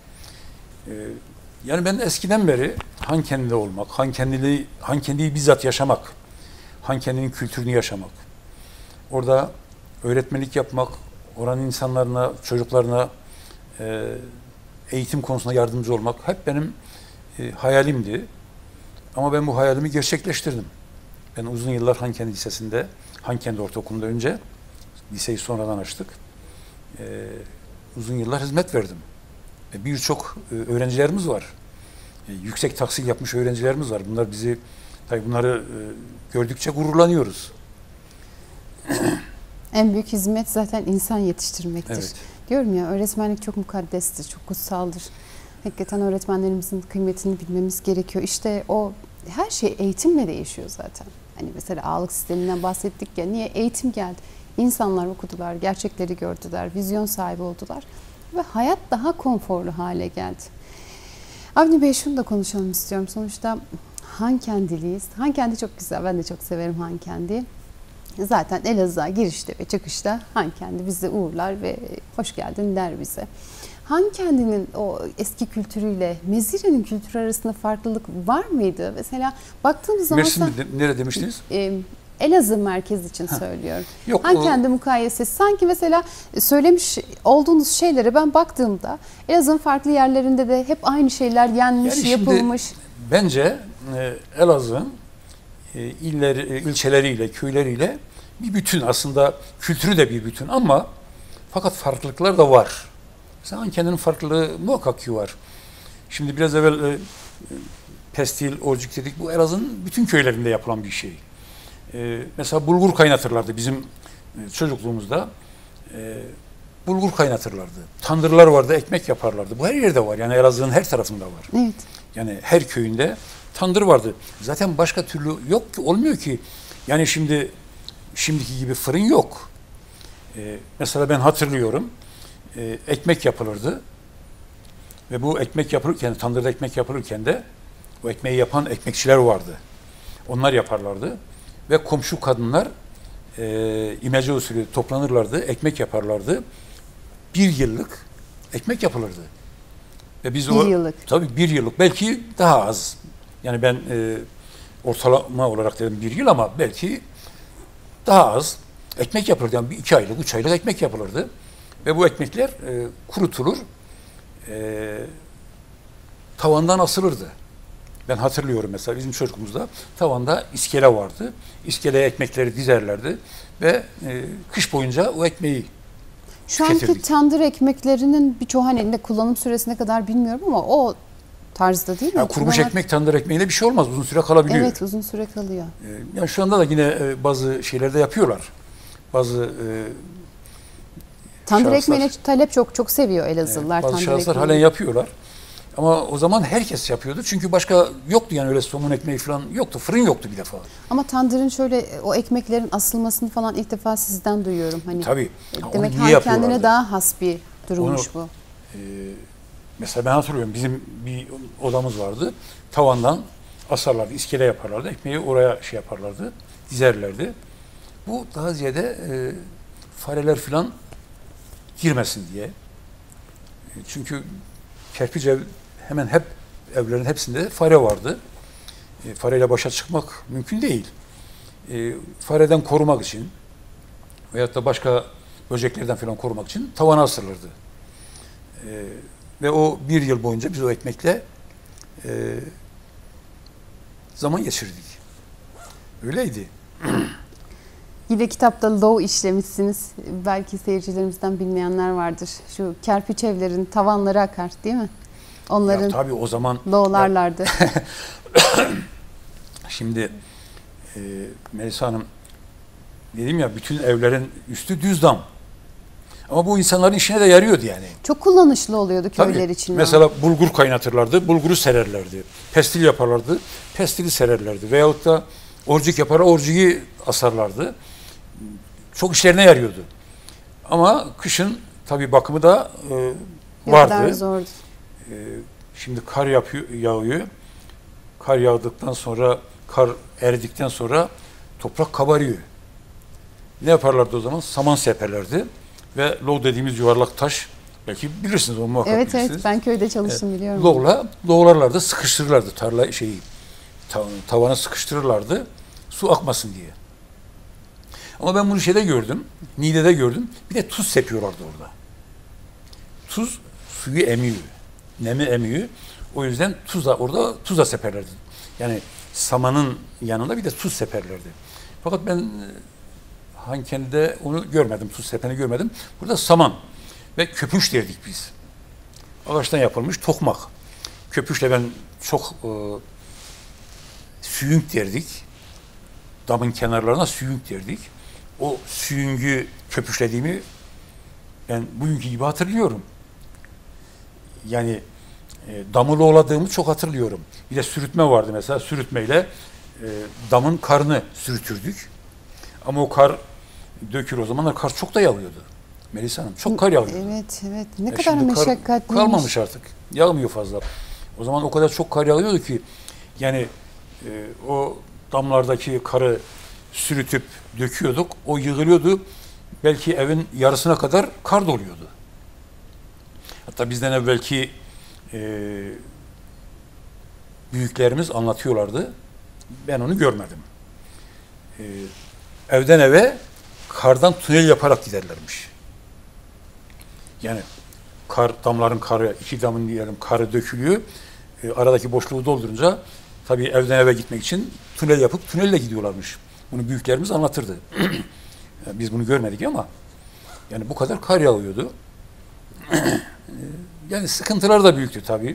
Yani ben eskiden beri Hankeni'de olmak, Hankeni'yi bizzat yaşamak, Hankeni'nin kültürünü yaşamak, orada öğretmenlik yapmak, oranın insanlarına, çocuklarına eğitim konusunda yardımcı olmak hep benim hayalimdi. Ama ben bu hayalimi gerçekleştirdim. Ben uzun yıllar Hankeni Lisesi'nde, Hankeni Ortaokulu'nda önce, liseyi sonradan açtık. Uzun yıllar hizmet verdim. Birçok öğrencilerimiz var. Yüksek tahsil yapmış öğrencilerimiz var. Bunlar bizi, tabii bunları gördükçe gururlanıyoruz. En büyük hizmet zaten insan yetiştirmektir. Evet. Diyorum ya, öğretmenlik çok mukaddestir, çok kutsaldır. Hakikaten öğretmenlerimizin kıymetini bilmemiz gerekiyor. İşte o her şey eğitimle değişiyor zaten. Hani mesela sağlık sisteminden bahsettik ya, niye eğitim geldi? İnsanlar okudular, gerçekleri gördüler, vizyon sahibi oldular ve hayat daha konforlu hale geldi. Avni Bey, şunu da konuşalım istiyorum. Sonuçta Hankendiliyiz. Hankendi çok güzel, ben de çok severim Hankendi. Zaten Elazığ'a girişte ve çıkışta Hankendi bizi uğurlar ve hoş geldin der bize. Hankendi'nin o eski kültürüyle Mezire'nin kültürü arasında farklılık var mıydı? Mesela baktığımız zaman... Mersin nerede demiştiniz? Elazığ merkez için söylüyorum. Yok, Hankendi mukayesesi sanki mesela söylemiş olduğunuz şeylere ben baktığımda Elazığ'ın farklı yerlerinde de hep aynı şeyler yenmiş, yani yapılmış. Bence Elazığ'ın ilçeleriyle, köyleriyle bir bütün, aslında kültürü de bir bütün ama fakat farklılıklar da var. Mesela Hankendi'nin farklılığı muhakkak ki var. Şimdi biraz evvel pestil, orcuk dedik. Bu Elazığ'ın bütün köylerinde yapılan bir şey. Mesela bulgur kaynatırlardı bizim çocukluğumuzda. Bulgur kaynatırlardı. Tandırlar vardı, ekmek yaparlardı. Bu her yerde var. Yani Elazığ'ın her tarafında var. Evet. Yani her köyünde tandır vardı. Zaten başka türlü yok ki, olmuyor ki. Yani şimdiki gibi fırın yok. Mesela ben hatırlıyorum. Ekmek yapılırdı. Ve bu ekmek yapılırken, tandırda ekmek yapılırken de o ekmeği yapan ekmekçiler vardı. Onlar yaparlardı. Ve komşu kadınlar imece usulü toplanırlardı, ekmek yaparlardı. Bir yıllık ekmek yapılırdı. Ve biz bir yıllık. Tabii bir yıllık, belki daha az. Yani ben ortalama olarak dedim bir yıl ama belki daha az ekmek yapılırdı. Yani 2 aylık, 3 aylık ekmek yapılırdı. Ve bu ekmekler kurutulur, tavandan asılırdı. Ben hatırlıyorum mesela bizim çocukluğumuzda tavanda iskele vardı. İskeleye ekmekleri dizerlerdi ve kış boyunca o ekmeği Şu anki tandır ekmeklerinin birçoğu hani kullanım süresine kadar bilmiyorum ama o tarzda değil mi? Yani kurumuş ekmek tandır ekmeğiyle bir şey olmaz. Uzun süre kalabiliyor. Evet, uzun süre kalıyor. Yani şu anda da yine bazı şeylerde yapıyorlar. Bazı tandır şahıslar, ekmeğine talep çok seviyor Elazığlılar. bazı şahıslar halen yapıyorlar. Ama o zaman herkes yapıyordu. Çünkü başka yoktu, yani öyle somun ekmeği falan yoktu. Fırın yoktu bir defa. Ama tandırın şöyle o ekmeklerin asılmasını falan ilk defa sizden duyuyorum. Hani tabii. Demek ki kendine daha has bir durummuş bu. Mesela ben hatırlıyorum, bizim bir odamız vardı. Tavandan asarlardı, iskele yaparlardı. Ekmeği oraya şey yaparlardı, dizerlerdi. Bu daha ziyade fareler falan girmesin diye. Çünkü kerpiç ev, hemen hep evlerin hepsinde fare vardı. Fareyle başa çıkmak mümkün değil. Fareden korumak için veyahut da başka böceklerden falan korumak için tavana asılırdı. Ve o bir yıl boyunca biz o ekmekle zaman geçirdik. Öyleydi. Yine kitapta low işlemişsiniz. Belki seyircilerimizden bilmeyenler vardır. Şu kerpiç evlerin tavanları akar değil mi? Onların ya, tabii o zaman low'larlardı. Şimdi Melisa Hanım, dedim ya, bütün evlerin üstü düz dam. Ama bu insanların işine de yarıyordu yani. Çok kullanışlı oluyordu köyler Tabii. için. Mesela bulgur kaynatırlardı, bulguru sererlerdi. Pestil yaparlardı, pestili sererlerdi. Veyahut da orcuk yaparlar, orcuyu asarlardı. Çok işlerine yarıyordu. Ama kışın tabii bakımı da vardı. Ne kadar zordu. Şimdi kar yağıyor. Kar yağdıktan sonra, kar eridikten sonra toprak kabarıyor. Ne yaparlardı o zaman? Saman seperlerdi. Ve log dediğimiz yuvarlak taş, belki bilirsiniz onu, muhakkak Evet bilirsiniz. evet, ben köyde çalıştım, biliyorum. Logla doğlarlardı, sıkıştırırlardı tarla tavana sıkıştırırlardı su akmasın diye. Ama ben bunu şeyde gördüm, Niğde'de gördüm. Bir de tuz sepiyorlardı orada. Tuz suyu emiyor, nemi emiyor. O yüzden orada tuza seperlerdi. Yani samanın yanında bir de tuz seperlerdi. Fakat ben Hankendi'de onu görmedim, tuz sepeni görmedim. Burada saman ve köpüş derdik biz. Ağaçtan yapılmış tokmak. Köpüşle ben çok süyünk derdik. Damın kenarlarına süyünk derdik. O süyüngü köpüşlediğimi ben bugünkü gibi hatırlıyorum. Yani damı loğladığımı çok hatırlıyorum. Bir de sürütme vardı mesela. Sürütmeyle damın karını sürütürdük. Ama o kar dökür, o zamanlar kar çok da yağıyordu. Melisa Hanım, çok kar yağıyordu. Evet evet. Ne kadar meşakkatliymiş. Kalmamış artık. Yağmıyor fazla. O zaman o kadar çok kar yağıyordu ki yani o damlardaki karı sürütüp döküyorduk. O yığılıyordu. Belki evin yarısına kadar kar doluyordu. Hatta bizden evvelki büyüklerimiz anlatıyorlardı. Ben onu görmedim. evden eve kardan tünel yaparak giderlermiş. Yani damların karı, 2 damın diyelim karı dökülüyor. Aradaki boşluğu doldurunca tabii evden eve gitmek için tünel yapıp tünelle gidiyorlarmış. Bunu büyüklerimiz anlatırdı. Biz bunu görmedik ama yani bu kadar kar yağıyordu. Yani sıkıntılar da büyüktü tabii.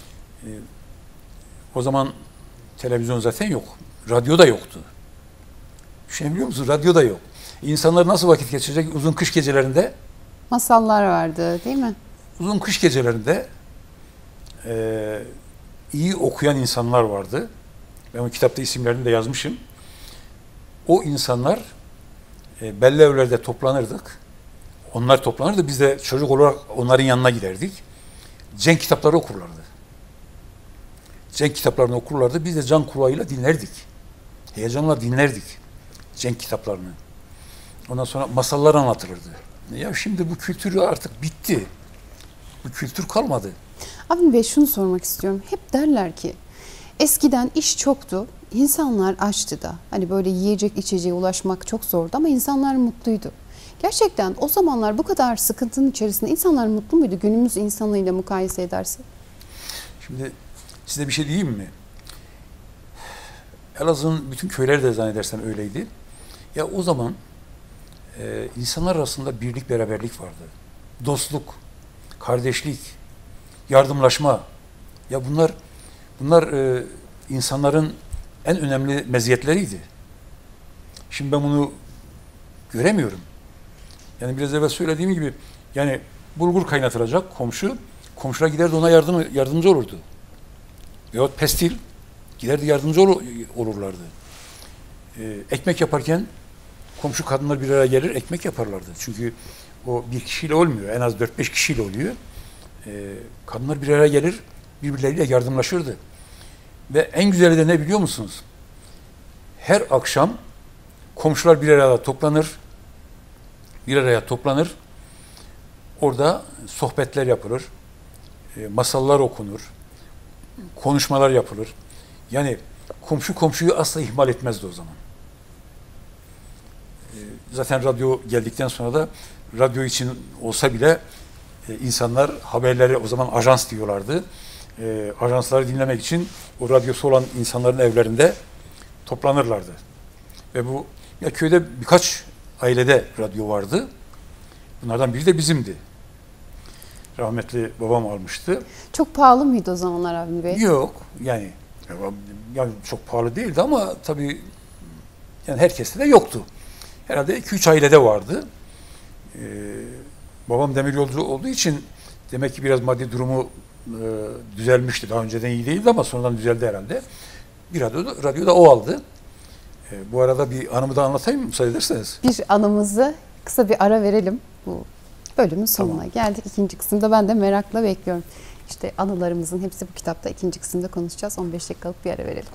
O zaman televizyon zaten yok. Radyo da yoktu. Düşünebiliyor musunuz? Radyo da yok. İnsanlar nasıl vakit geçirecek uzun kış gecelerinde? Masallar vardı değil mi? Uzun kış gecelerinde iyi okuyan insanlar vardı. Ben o kitapta isimlerini de yazmışım. O insanlar belli evlerde toplanırdık. Onlar toplanırdı. Biz de çocuk olarak onların yanına giderdik. Cenk kitapları okurlardı. Cenk kitaplarını okurlardı. Biz de can kulağıyla dinlerdik. Heyecanla dinlerdik Cenk kitaplarını. Ondan sonra masallar anlatılırdı. Ya şimdi bu kültür artık bitti. Bu kültür kalmadı. Avni Bey şunu sormak istiyorum. Hep derler ki eskiden iş çoktu. İnsanlar açtı da. Hani böyle yiyecek içeceğe ulaşmak çok zordu ama insanlar mutluydu. Gerçekten o zamanlar bu kadar sıkıntının içerisinde insanlar mutlu muydu? Günümüz insanıyla mukayese ederse. Şimdi size bir şey diyeyim mi? Elazığ'ın bütün köyleri de zannedersem öyleydi. Ya o zaman insanlar arasında birlik, beraberlik vardı. Dostluk, kardeşlik, yardımlaşma. Ya bunlar insanların en önemli meziyetleriydi. Şimdi ben bunu göremiyorum. Yani biraz evvel söylediğim gibi yani bulgur kaynatılacak komşuya giderdi ona yardımcı olurdu. Veyahut pestil giderdi yardımcı olurlardı. Ekmek yaparken komşu kadınlar bir araya gelir ekmek yaparlardı. Çünkü o bir kişiyle olmuyor. En az 4-5 kişiyle oluyor. Kadınlar bir araya gelir birbirleriyle yardımlaşırdı. Ve en güzeli de ne biliyor musunuz? Her akşam komşular bir araya toplanır. Orada sohbetler yapılır. Masallar okunur. Konuşmalar yapılır. Yani komşu komşuyu asla ihmal etmezdi o zaman. Zaten radyo geldikten sonra da radyo için olsa bile insanlar haberleri o zaman ajans diyorlardı. Ajansları dinlemek için o radyosu olan insanların evlerinde toplanırlardı. Ve bu ya köyde birkaç ailede radyo vardı. Bunlardan biri de bizimdi. Rahmetli babam almıştı. Çok pahalı mıydı o zamanlar Avni Bey? Yok yani çok pahalı değildi ama tabii yani herkeste de yoktu. Herhalde 2-3 ailede vardı. Babam demiryolcu olduğu için demek ki biraz maddi durumu düzelmişti. Daha önceden iyi değildi ama sonradan düzeldi herhalde. Bir radyoda o aldı. Bu arada bir anımı da anlatayım mı müsaade ederseniz? Bir anımızı kısa bir ara verelim. Bu bölümün sonuna Tamam. geldik. İkinci kısımda ben de merakla bekliyorum. İşte anılarımızın hepsi bu kitapta. İkinci kısımda konuşacağız. 15 dakikalık bir ara verelim.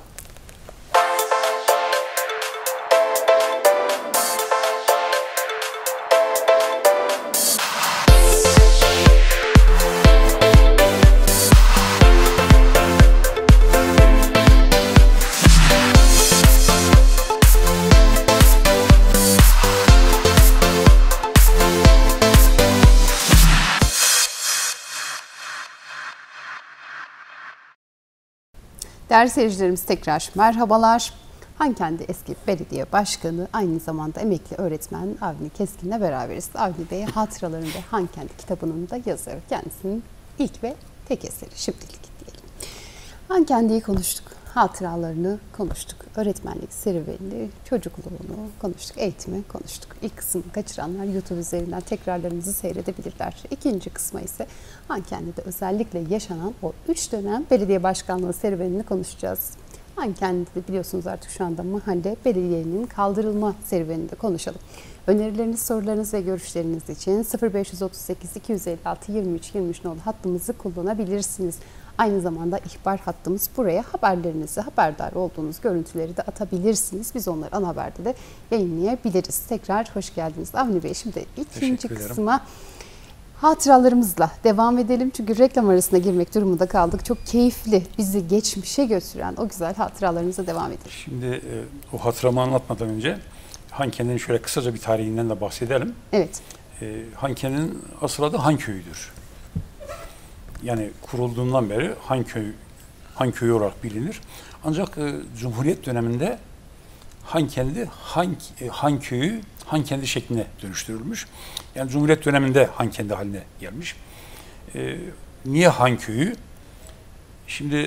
Değerli seyircilerimiz tekrar merhabalar. Hankendi eski belediye başkanı, aynı zamanda emekli öğretmen Avni Keskin'le beraberiz. Avni Bey hatıralarını ve Hankendi kitabının da yazarı. Kendisinin ilk ve tek eseri şimdilik diyelim. Hankendi'yi konuştuk, hatıralarını konuştuk, öğretmenlik serüvenini, çocukluğunu konuştuk, eğitimi konuştuk. İlk kısmı kaçıranlar YouTube üzerinden tekrarlarımızı seyredebilirler. İkinci kısma ise Hankendi'de özellikle yaşanan o 3 dönem belediye başkanlığı serüvenini konuşacağız. Hankendi'de biliyorsunuz artık şu anda mahalle belediyenin kaldırılma serüveninde konuşalım. Önerileriniz, sorularınız ve görüşleriniz için 0538 256 23 23 nolu hattımızı kullanabilirsiniz. Aynı zamanda ihbar hattımız, buraya haberlerinizi, haberdar olduğunuz görüntüleri de atabilirsiniz. Biz onları ana haberde de yayınlayabiliriz. Tekrar hoş geldiniz Avni Bey. Şimdi ikinci kısma hatıralarımızla devam edelim. Çünkü reklam arasına girmek durumunda kaldık. Çok keyifli, bizi geçmişe götüren o güzel hatıralarımıza devam edelim. Şimdi o hatıramı anlatmadan önce Hankendi'nin şöyle kısaca bir tarihinden de bahsedelim. Evet. Hankendi'nin asıl adı Hanköy'üdür. Yani kurulduğundan beri Hanköy olarak bilinir. Ancak Cumhuriyet döneminde Hankendi, Hanköy'ü Hankendi şekline dönüştürülmüş. Yani Cumhuriyet döneminde Hankendi haline gelmiş. Niye Hanköy'ü? Şimdi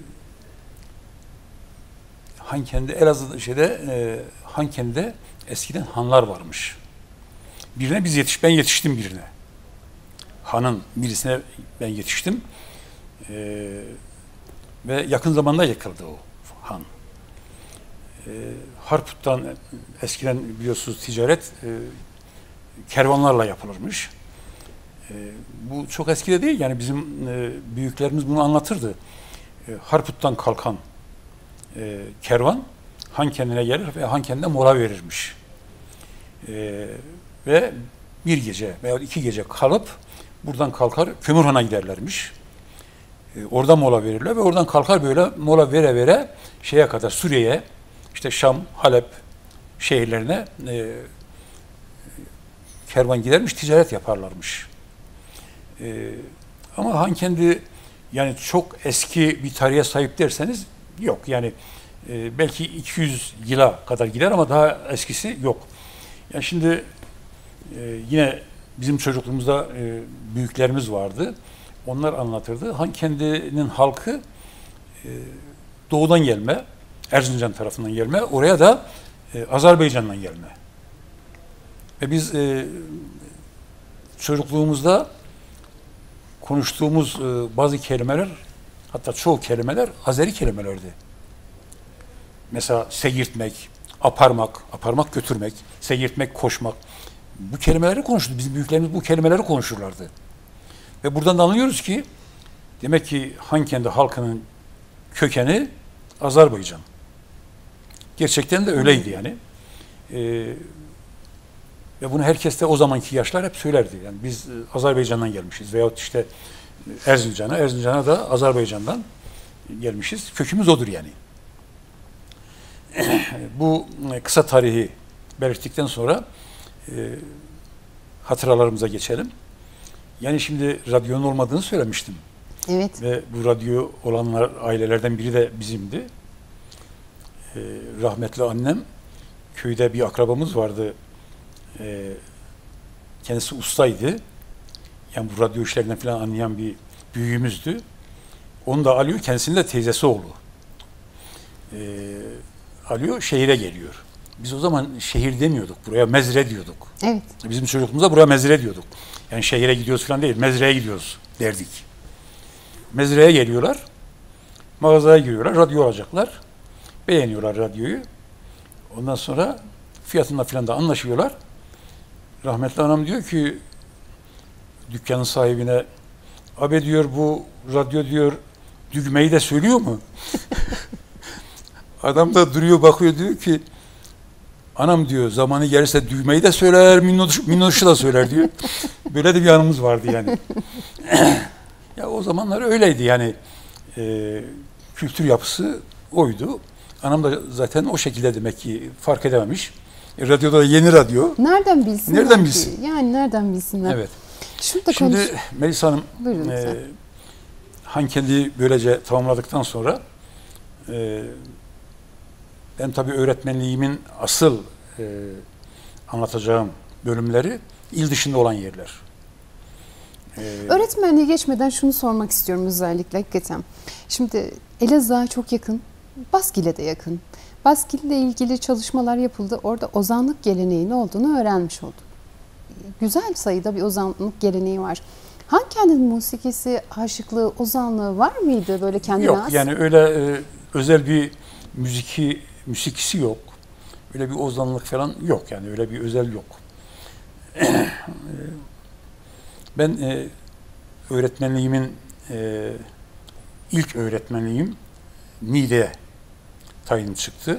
Hankendi, Hankendi'de eskiden hanlar varmış. Birine ben yetiştim birine. Hanın birisine ben yetiştim. Ve yakın zamanda yıkıldı o han. Harput'tan eskiden biliyorsunuz ticaret kervanlarla yapılırmış. Bu çok eskide değil, yani bizim büyüklerimiz bunu anlatırdı. Harput'tan kalkan kervan Hankendi'ne gelir ve Hankendi'de mola verirmiş. Ve bir gece veya 2 gece kalıp buradan kalkar Kömürhan'a giderlermiş. Orada mola verirler ve oradan kalkar böyle mola vere vere şeye kadar, Suriye'ye, işte Şam, Halep şehirlerine kervan gidermiş, ticaret yaparlarmış. Ama Hankendi yani çok eski bir tarihe sahip derseniz yok. Yani belki 200 yıla kadar gider ama daha eskisi yok. Yani şimdi yine bizim çocukluğumuzda büyüklerimiz vardı. Onlar anlatırdı. Hankendi'nin halkı doğudan gelme, Erzincan tarafından gelme, oraya da Azerbaycan'dan gelme. Ve biz çocukluğumuzda konuştuğumuz bazı kelimeler, hatta çoğu kelimeler Azeri kelimelerdi. Mesela seyirtmek, aparmak götürmek, seyirtmek, koşmak. Bu kelimeleri konuştu. Bizim büyüklerimiz bu kelimeleri konuşurlardı. Ve buradan da anlıyoruz ki demek ki Hankendi halkının kökeni Azerbaycan. Gerçekten de öyleydi yani. Ve bunu herkes de o zamanki yaşlar hep söylerdi. Yani biz Azerbaycan'dan gelmişiz veyahut işte Erzincan'a da Azerbaycan'dan gelmişiz. Kökümüz odur yani. Bu kısa tarihi belirttikten sonra hatıralarımıza geçelim. Yani şimdi radyonun olmadığını söylemiştim. Evet. Ve bu radyo olanlar ailelerden biri de bizimdi. Rahmetli annem, köyde bir akrabamız vardı. Kendisi ustaydı. Yani bu radyo işlerinden falan anlayan bir büyüğümüzdü. Onu da alıyor, kendisinin de teyzesi oğlu. Alıyor, şehire geliyor. Biz o zaman şehir demiyorduk, buraya mezre diyorduk. Evet. Bizim çocukluğumuzda buraya mezre diyorduk. Yani şehire gidiyoruz falan değil, mezreye gidiyoruz derdik. Mezreye geliyorlar, mağazaya giriyorlar, radyo alacaklar. Beğeniyorlar radyoyu. Ondan sonra fiyatında falan da anlaşıyorlar. Rahmetli anam diyor ki dükkanın sahibine, abi diyor bu radyo diyor düğmeyi de söylüyor mu? Adam da duruyor bakıyor diyor ki anam diyor zamanı gelirse düğmeyi de söyler, minnoşu da söyler diyor. Böyle de bir anımız vardı yani. Ya o zamanlar öyleydi yani. Kültür yapısı oydu. Anam da zaten o şekilde demek ki fark edememiş. Radyoda da yeni radyo. Nereden bilsinler? Nereden bilsin? Yani nereden bilsinler? Evet. Şimdi Melisa Hanım, Hankendi'yi böylece tamamladıktan sonra ben tabii öğretmenliğimin asıl anlatacağım bölümleri il dışında olan yerler. Öğretmenliğe geçmeden şunu sormak istiyorum özellikle hakikaten. Şimdi Elazığ'a çok yakın, Baskil'e de yakın. Baskil'le ilgili çalışmalar yapıldı. Orada ozanlık geleneği ne olduğunu öğrenmiş olduk. Güzel sayıda bir ozanlık geleneği var. Hankendi'nin musikisi, aşıklığı, ozanlığı var mıydı böyle kendine Yok, az? yani öyle özel bir müzikisi yok. Öyle bir ozanlık falan yok yani öyle bir özel yok. Ben öğretmenliğimin ilk öğretmenliğim Niğde'ye tayin çıktı.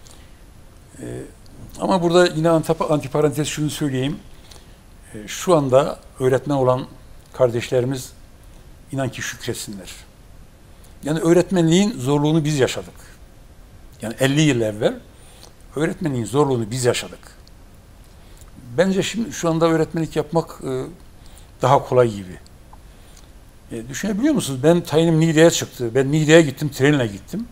Ama burada yine antiparantez şunu söyleyeyim. Şu anda öğretmen olan kardeşlerimiz inan ki şükretsinler. Yani öğretmenliğin zorluğunu biz yaşadık. Yani 50 yıl evvel öğretmenliğin zorluğunu biz yaşadık. Bence şimdi şu anda öğretmenlik yapmak daha kolay gibi. Düşünebiliyor musunuz? Ben tayinim Niğde'ye çıktı. Ben Niğde'ye gittim, trenle gittim.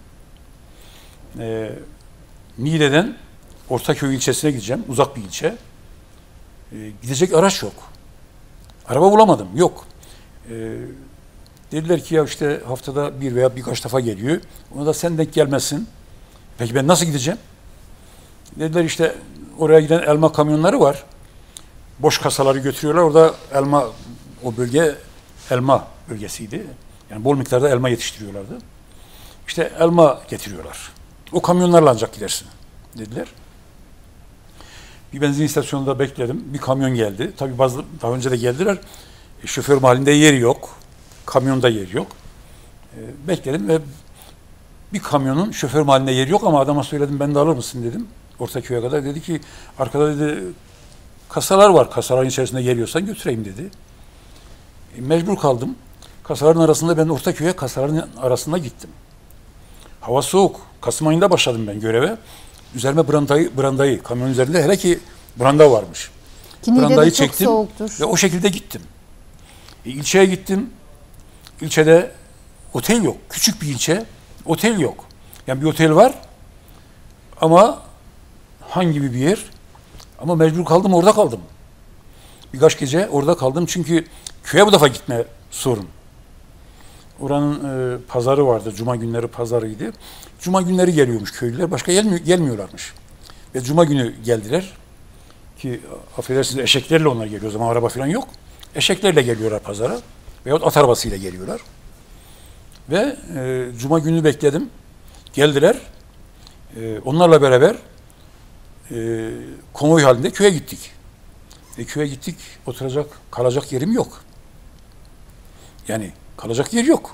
Niğde'den Ortaköy ilçesine gideceğim. Uzak bir ilçe. Gidecek araç yok. Araba bulamadım. Yok. Dediler ki ya işte haftada bir veya birkaç defa geliyor. Ona da sen denk gelmezsin. Peki ben nasıl gideceğim? Dediler işte oraya giden elma kamyonları var. Boş kasaları götürüyorlar. Orada elma, o bölge elma bölgesiydi. Yani bol miktarda elma yetiştiriyorlardı. İşte elma getiriyorlar. O kamyonlarla ancak gidersin dediler. Bir benzin istasyonunda bekledim. Bir kamyon geldi. Tabii daha önce de geldiler. Şoför mahallinde yeri yok. Kamyonda yeri yok. Bekledim ve bir kamyonun şoför mahallinde yeri yok ama adama söyledim ben de alır mısın dedim. Ortaköy'e kadar. Dedi ki arkada dedi kasalar var. Kasaların içerisinde geliyorsan götüreyim dedi. Mecbur kaldım. Kasaların arasında ben Ortaköy'e kasaların arasında gittim. Hava soğuk. Kasım ayında başladım ben göreve. Üzerime brandayı kamyon üzerinde hele ki branda varmış. Brandayı çektim soğuktur. Ve o şekilde gittim. İlçeye gittim. İlçede otel yok. Küçük bir ilçe. Otel yok. Yani bir otel var ama hangi bir yer? Ama mecbur kaldım, orada kaldım. Birkaç gece orada kaldım çünkü köye bu defa gitme sorun. Oranın pazarı vardı. Cuma günleri pazarıydı. Cuma günleri geliyormuş köylüler. Başka gelmiyorlarmış. Ve cuma günü geldiler. Ki affedersiniz eşeklerle onlar geliyor. O zaman araba falan yok. Eşeklerle geliyorlar pazara. Veyahut at arabasıyla geliyorlar. Ve cuma günü bekledim. Geldiler. Onlarla beraber konvoy halinde köye gittik. Köye gittik. Oturacak, kalacak yerim yok. Yani kalacak yer yok.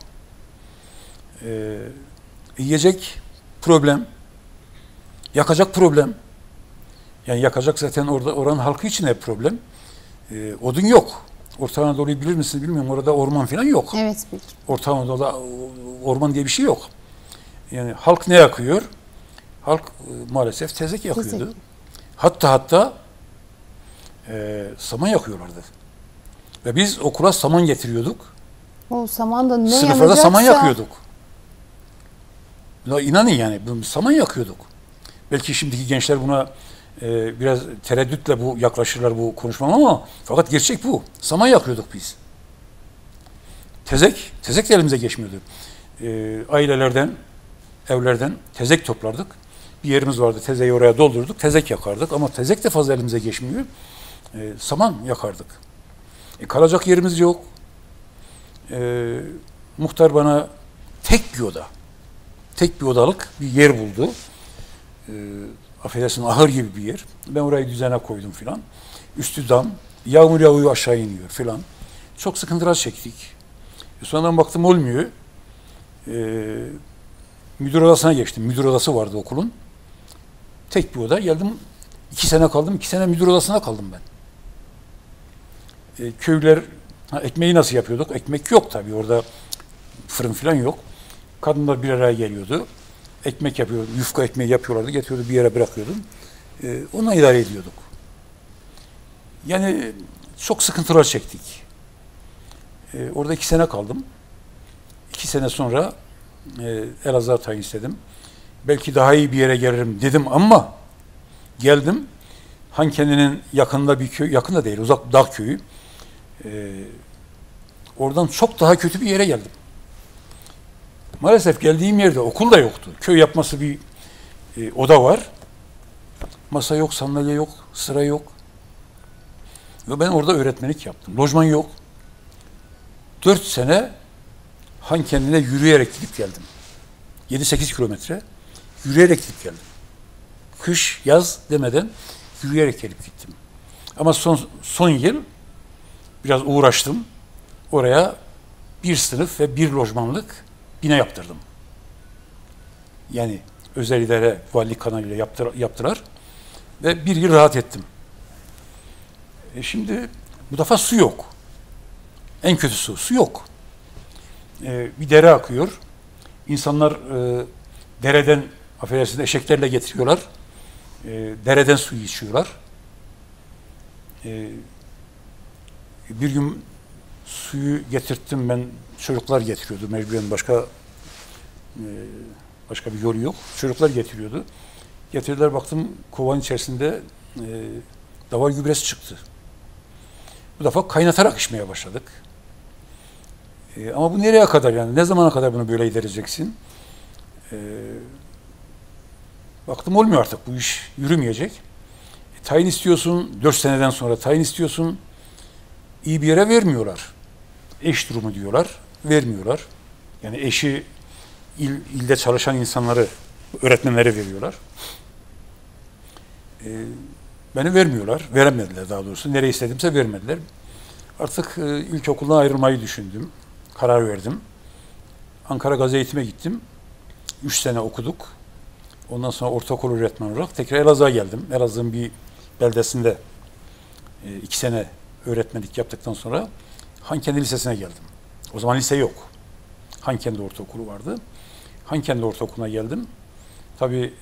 Yiyecek problem. Yakacak problem. Yani yakacak zaten oranın halkı için hep problem. Odun yok. Orta Anadolu'yu bilir misiniz bilmiyorum. Orada orman falan yok. Evet bilirim. Orta Anadolu'da orman diye bir şey yok. Yani halk ne yakıyor? Halk maalesef tezek yakıyordu. Tezek. Hatta saman yakıyorlardı. Ve biz okula saman getiriyorduk. O saman da ne sınıflarda yanacaksa... saman yakıyorduk. Ya inanın yani saman yakıyorduk. Belki şimdiki gençler buna biraz tereddütle yaklaşırlar bu konuşmama ama fakat gerçek bu. Saman yakıyorduk biz. Tezek de elimize geçmiyordu. Ailelerden, evlerden tezek toplardık. Bir yerimiz vardı, tezeyi oraya doldurduk, tezek yakardık ama tezek de fazla elimize geçmiyor. Saman yakardık. Kalacak yerimiz yok. Muhtar bana tek bir odalık bir yer buldu. Affedersin ahır gibi bir yer. Ben orayı düzene koydum filan. Üstü dam, yağmur yağıyor aşağı iniyor filan. Çok sıkıntılar çektik. Sonradan baktım olmuyor. Müdür odasına geçtim. Müdür odası vardı okulun. Tek bir oda. Geldim 2 sene kaldım. 2 sene müdür odasında kaldım ben. Köylüler ekmeği nasıl yapıyorduk? Ekmek yok tabii. Orada fırın falan yok. Kadınlar bir araya geliyordu. Ekmek yapıyordu. Yufka ekmeği yapıyorlardı. Getiriyordu bir yere bırakıyordum. Onunla idare ediyorduk. Yani çok sıkıntılar çektik. Orada 2 sene kaldım. 2 sene sonra Elazığ'a tayin istedim. Belki daha iyi bir yere gelirim dedim ama geldim. Hankendi'nin yakında bir köy, yakında değil, uzak dağ köyü. Oradan çok daha kötü bir yere geldim. Maalesef geldiğim yerde okul da yoktu. Köy yapması bir oda var. Masa yok, sandalye yok, sıra yok. Ve ben orada öğretmenlik yaptım. Lojman yok. 4 sene Hankendi'ne yürüyerek gidip geldim. 7-8 kilometre yürüyerek gidip geldim. Kış, yaz demeden yürüyerek gelip gittim. Ama son yıl biraz uğraştım. Oraya bir sınıf ve bir lojmanlık bina yaptırdım. Yani özel idare valilik kanalıyla yaptılar. Ve 1 yıl rahat ettim. Şimdi bu defa su yok. En kötü su yok. Bir dere akıyor. İnsanlar dereden affedersiniz eşeklerle getiriyorlar. dereden suyu içiyorlar. Bir gün suyu getirttim ben, çocuklar getiriyordu mecburen, başka bir yolu yok. Çocuklar getiriyordu. Getirdiler, baktım kovanın içerisinde davar gübresi çıktı. Bu defa kaynatarak içmeye başladık. Ama bu nereye kadar yani? Ne zamana kadar bunu böyle idireceksin? Baktım olmuyor artık, bu iş yürümeyecek. Tayin istiyorsun, 4 seneden sonra tayin istiyorsun. İyi bir yere vermiyorlar. Eş durumu diyorlar, vermiyorlar. Yani eşi ilde çalışan insanları, öğretmenlere veriyorlar. Beni vermiyorlar, veremediler daha doğrusu. Nereye istedimse vermediler. Artık ilkokuldan ayrılmayı düşündüm, karar verdim. Ankara Gazi Eğitim'e gittim. 3 sene okuduk. Ondan sonra ortaokul öğretmen olarak tekrar Elazığ'a geldim. Elazığ'ın bir beldesinde 2 sene öğretmenlik yaptıktan sonra Hankendi Lisesi'ne geldim. O zaman lise yok. Hankendi Ortaokulu vardı. Hankendi Ortaokulu'na geldim. Tabii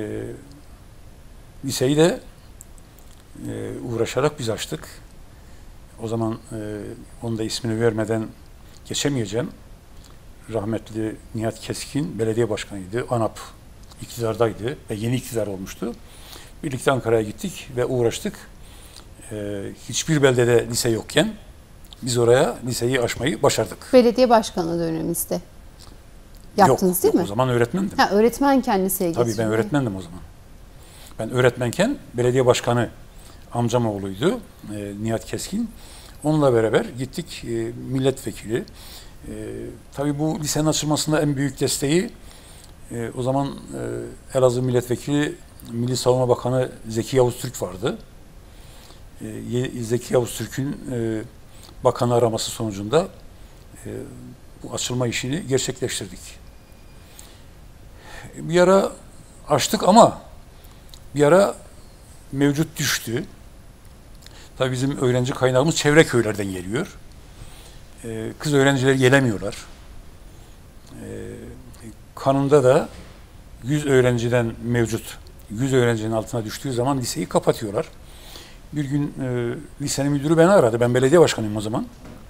liseyi de uğraşarak biz açtık. O zaman onun da ismini vermeden geçemeyeceğim. Rahmetli Nihat Keskin belediye başkanıydı. ANAP iktidardaydı ve yeni iktidar olmuştu. Birlikte Ankara'ya gittik ve uğraştık. Hiçbir beldede lise yokken biz oraya liseyi açmayı başardık. Belediye başkanı döneminizde yaptınız değil mi? O zaman öğretmendim. Ha, öğretmenken liseye Tabii geçtiniz. ben öğretmendim o zaman. Ben öğretmenken belediye başkanı amcam oğluydu Nihat Keskin. Onunla beraber gittik milletvekili. Tabii bu lisenin açılmasında en büyük desteği o zaman Elazığ milletvekili Milli Savunma Bakanı Zeki Yavuz Türk vardı. Zeki Yavuz Türk'ün bakanı araması sonucunda bu açılma işini gerçekleştirdik. Bir ara açtık ama bir ara mevcut düştü. Tabii bizim öğrenci kaynağımız çevre köylerden geliyor. Kız öğrenciler gelemiyorlar. Kanunda da 100 öğrenciden mevcut, 100 öğrencinin altına düştüğü zaman liseyi kapatıyorlar. Bir gün lisenin müdürü beni aradı. Ben belediye başkanıyım o zaman.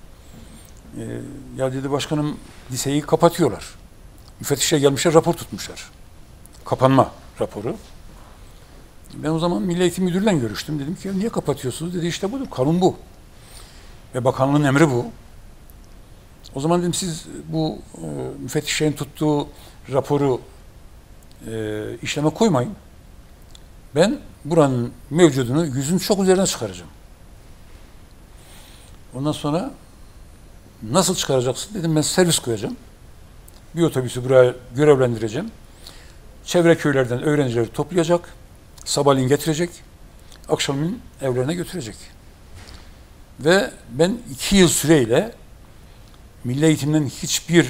Ya dedi, başkanım liseyi kapatıyorlar. Müfettişe gelmişler, rapor tutmuşlar. Kapanma raporu. Ben o zaman Milli Eğitim Müdürü'yle görüştüm. Dedim ki niye kapatıyorsunuz? Dedi işte budur, kanun bu. Ve bakanlığın emri bu. O zaman dedim siz bu müfettişlerin tuttuğu raporu işleme koymayın. Ben buranın mevcudunu 100'ün çok üzerine çıkaracağım. Ondan sonra nasıl çıkaracaksın dedim, ben servis koyacağım. Bir otobüsü buraya görevlendireceğim. Çevre köylerden öğrencileri toplayacak. Sabahleyin getirecek. Akşamleyin evlerine götürecek. Ve ben 2 yıl süreyle Milli Eğitim'den hiçbir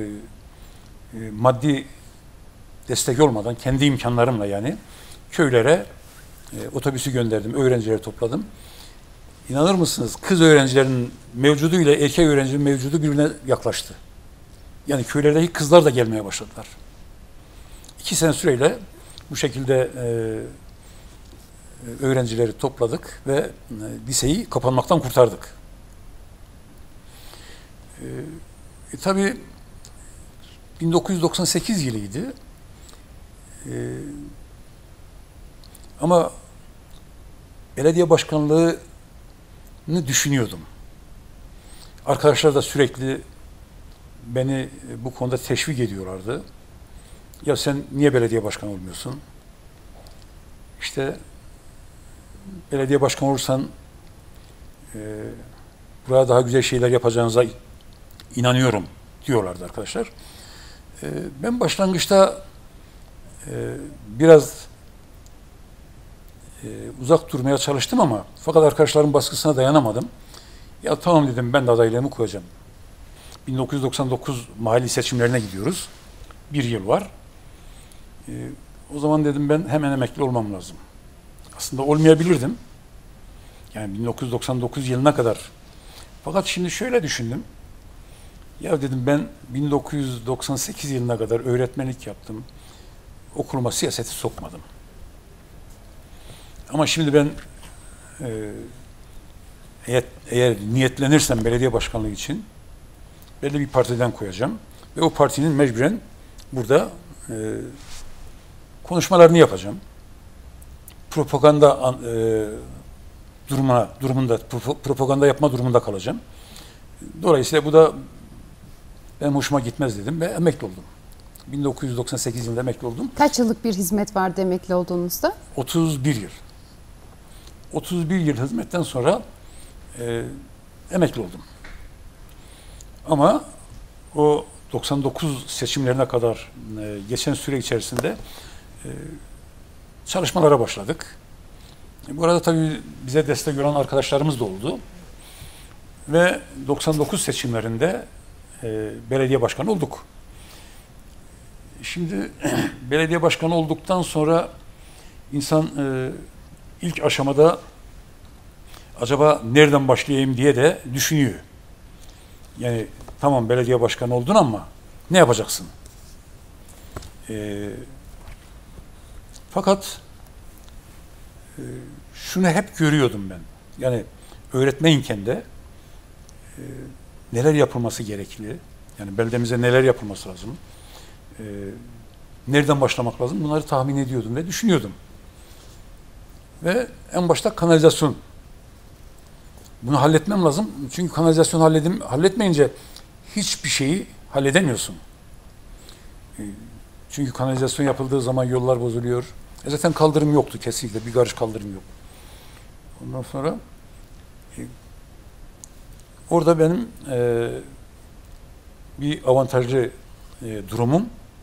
maddi destek olmadan kendi imkanlarımla yani köylere otobüsü gönderdim, öğrencileri topladım. İnanır mısınız? Kız öğrencilerin mevcudu ile erkek öğrencinin mevcudu birbirine yaklaştı. Yani köylerdeki kızlar da gelmeye başladılar. 2 sene süreyle bu şekilde öğrencileri topladık ve liseyi kapanmaktan kurtardık. Tabii 1998 yılıydı. Ama belediye başkanlığını düşünüyordum. Arkadaşlar da sürekli beni bu konuda teşvik ediyorlardı. Ya sen niye belediye başkanı olmuyorsun? İşte belediye başkanı olursan buraya daha güzel şeyler yapacağınıza inanıyorum diyorlardı arkadaşlar. Ben başlangıçta biraz uzak durmaya çalıştım ama fakat arkadaşların baskısına dayanamadım. Ya tamam dedim, ben de adaylığımı koyacağım. 1999 mahalli seçimlerine gidiyoruz. 1 yıl var. O zaman dedim ben hemen emekli olmam lazım. Aslında olmayabilirdim. Yani 1999 yılına kadar. Fakat şimdi şöyle düşündüm. Ya dedim ben 1998 yılına kadar öğretmenlik yaptım. Okuluma siyaseti sokmadım. Ama şimdi ben eğer niyetlenirsem belediye başkanlığı için belli bir partiden koyacağım ve o partinin mecburen burada konuşmalarını yapacağım. Propaganda propaganda yapma durumunda kalacağım. Dolayısıyla bu da benim hoşuma gitmez dedim ve emekli oldum. 1998 yılında emekli oldum. Kaç yıllık bir hizmet vardı emekli olduğunuzda? 31 yıl. 31 yıl hizmetten sonra emekli oldum. Ama o 99 seçimlerine kadar geçen süre içerisinde çalışmalara başladık. Bu arada tabii bize destek olan arkadaşlarımız da oldu. Ve 99 seçimlerinde belediye başkanı olduk. Şimdi belediye başkanı olduktan sonra insan ilk aşamada acaba nereden başlayayım diye de düşünüyor. Yani tamam belediye başkanı oldun ama ne yapacaksın? Fakat şunu hep görüyordum ben. Yani öğretmenken de neler yapılması gerekli? Yani beldemize neler yapılması lazım? Nereden başlamak lazım? Bunları tahmin ediyordum ve düşünüyordum. Ve en başta kanalizasyon. Bunu halletmem lazım. Çünkü kanalizasyon halletmeyince hiçbir şeyi halledemiyorsun. Çünkü kanalizasyon yapıldığı zaman yollar bozuluyor. Zaten kaldırım yoktu kesinlikle. Bir karış kaldırım yok. Ondan sonra orada benim bir avantajlı durumum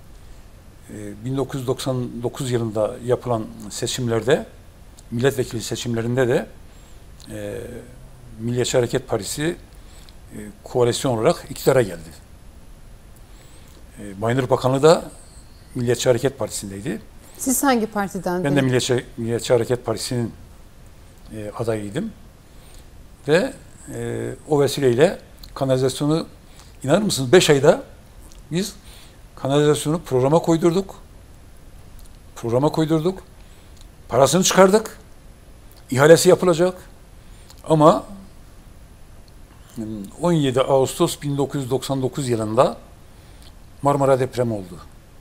1999 yılında yapılan seçimlerde, milletvekili seçimlerinde de Milliyetçi Hareket Partisi koalisyon olarak iktidara geldi. Bayındır Bakanlığı da Milliyetçi Hareket Partisi'ndeydi. Siz hangi partiden? Ben de Milliyetçi Hareket Partisi'nin adayıydım. Ve o vesileyle kanalizasyonu, inanır mısınız 5 ayda biz kanalizasyonu programa koydurduk. Parasını çıkardık. İhalesi yapılacak. Ama 17 Ağustos 1999 yılında Marmara depremi oldu.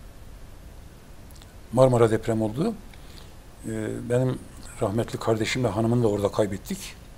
Benim rahmetli kardeşim ve hanımını da orada kaybettik.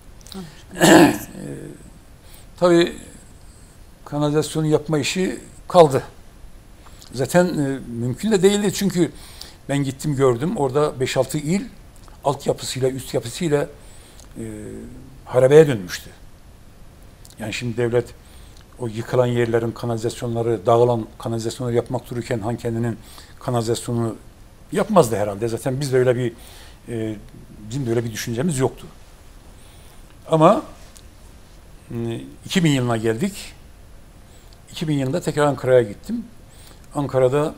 Tabii kanalizasyonu yapma işi kaldı. Zaten mümkün de değildi çünkü ben gittim gördüm. Orada 5-6 il altyapısıyla, üst yapısıyla harabeye dönmüştü. Yani şimdi devlet o yıkılan yerlerin kanalizasyonları, dağılan kanalizasyonları yapmak dururken Hankendi'nin kanalizasyonu yapmazdı herhalde. Zaten biz de öyle bir bizim de öyle bir düşüncemiz yoktu. Ama 2000 yılına geldik. 2000 yılında tekrar Ankara'ya gittim. Ankara'da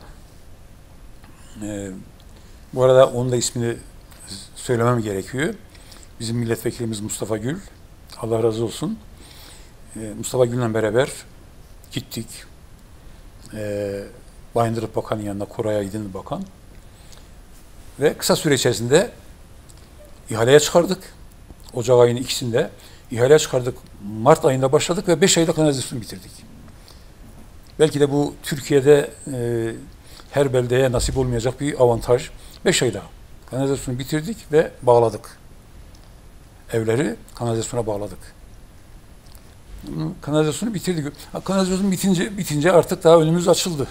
bu arada onun da ismini söylemem gerekiyor. Bizim milletvekilimiz Mustafa Gül. Allah razı olsun. Mustafa Gül'le beraber gittik. Bayındırlık Bakanı'nın yanına, Koray Aydın Bakan. Ve kısa süre içerisinde ihaleye çıkardık. Ocak ayının ikisinde ihaleye çıkardık. Mart ayında başladık ve 5 ayda kanalizasyonu bitirdik. Belki de bu Türkiye'de her beldeye nasip olmayacak bir avantaj. 5 ayda kanalizasyonu bitirdik ve bağladık. Evleri kanalizasyona bağladık. Kanalizasyonu bitirdik. Kanalizasyon bitince artık daha önümüz açıldı.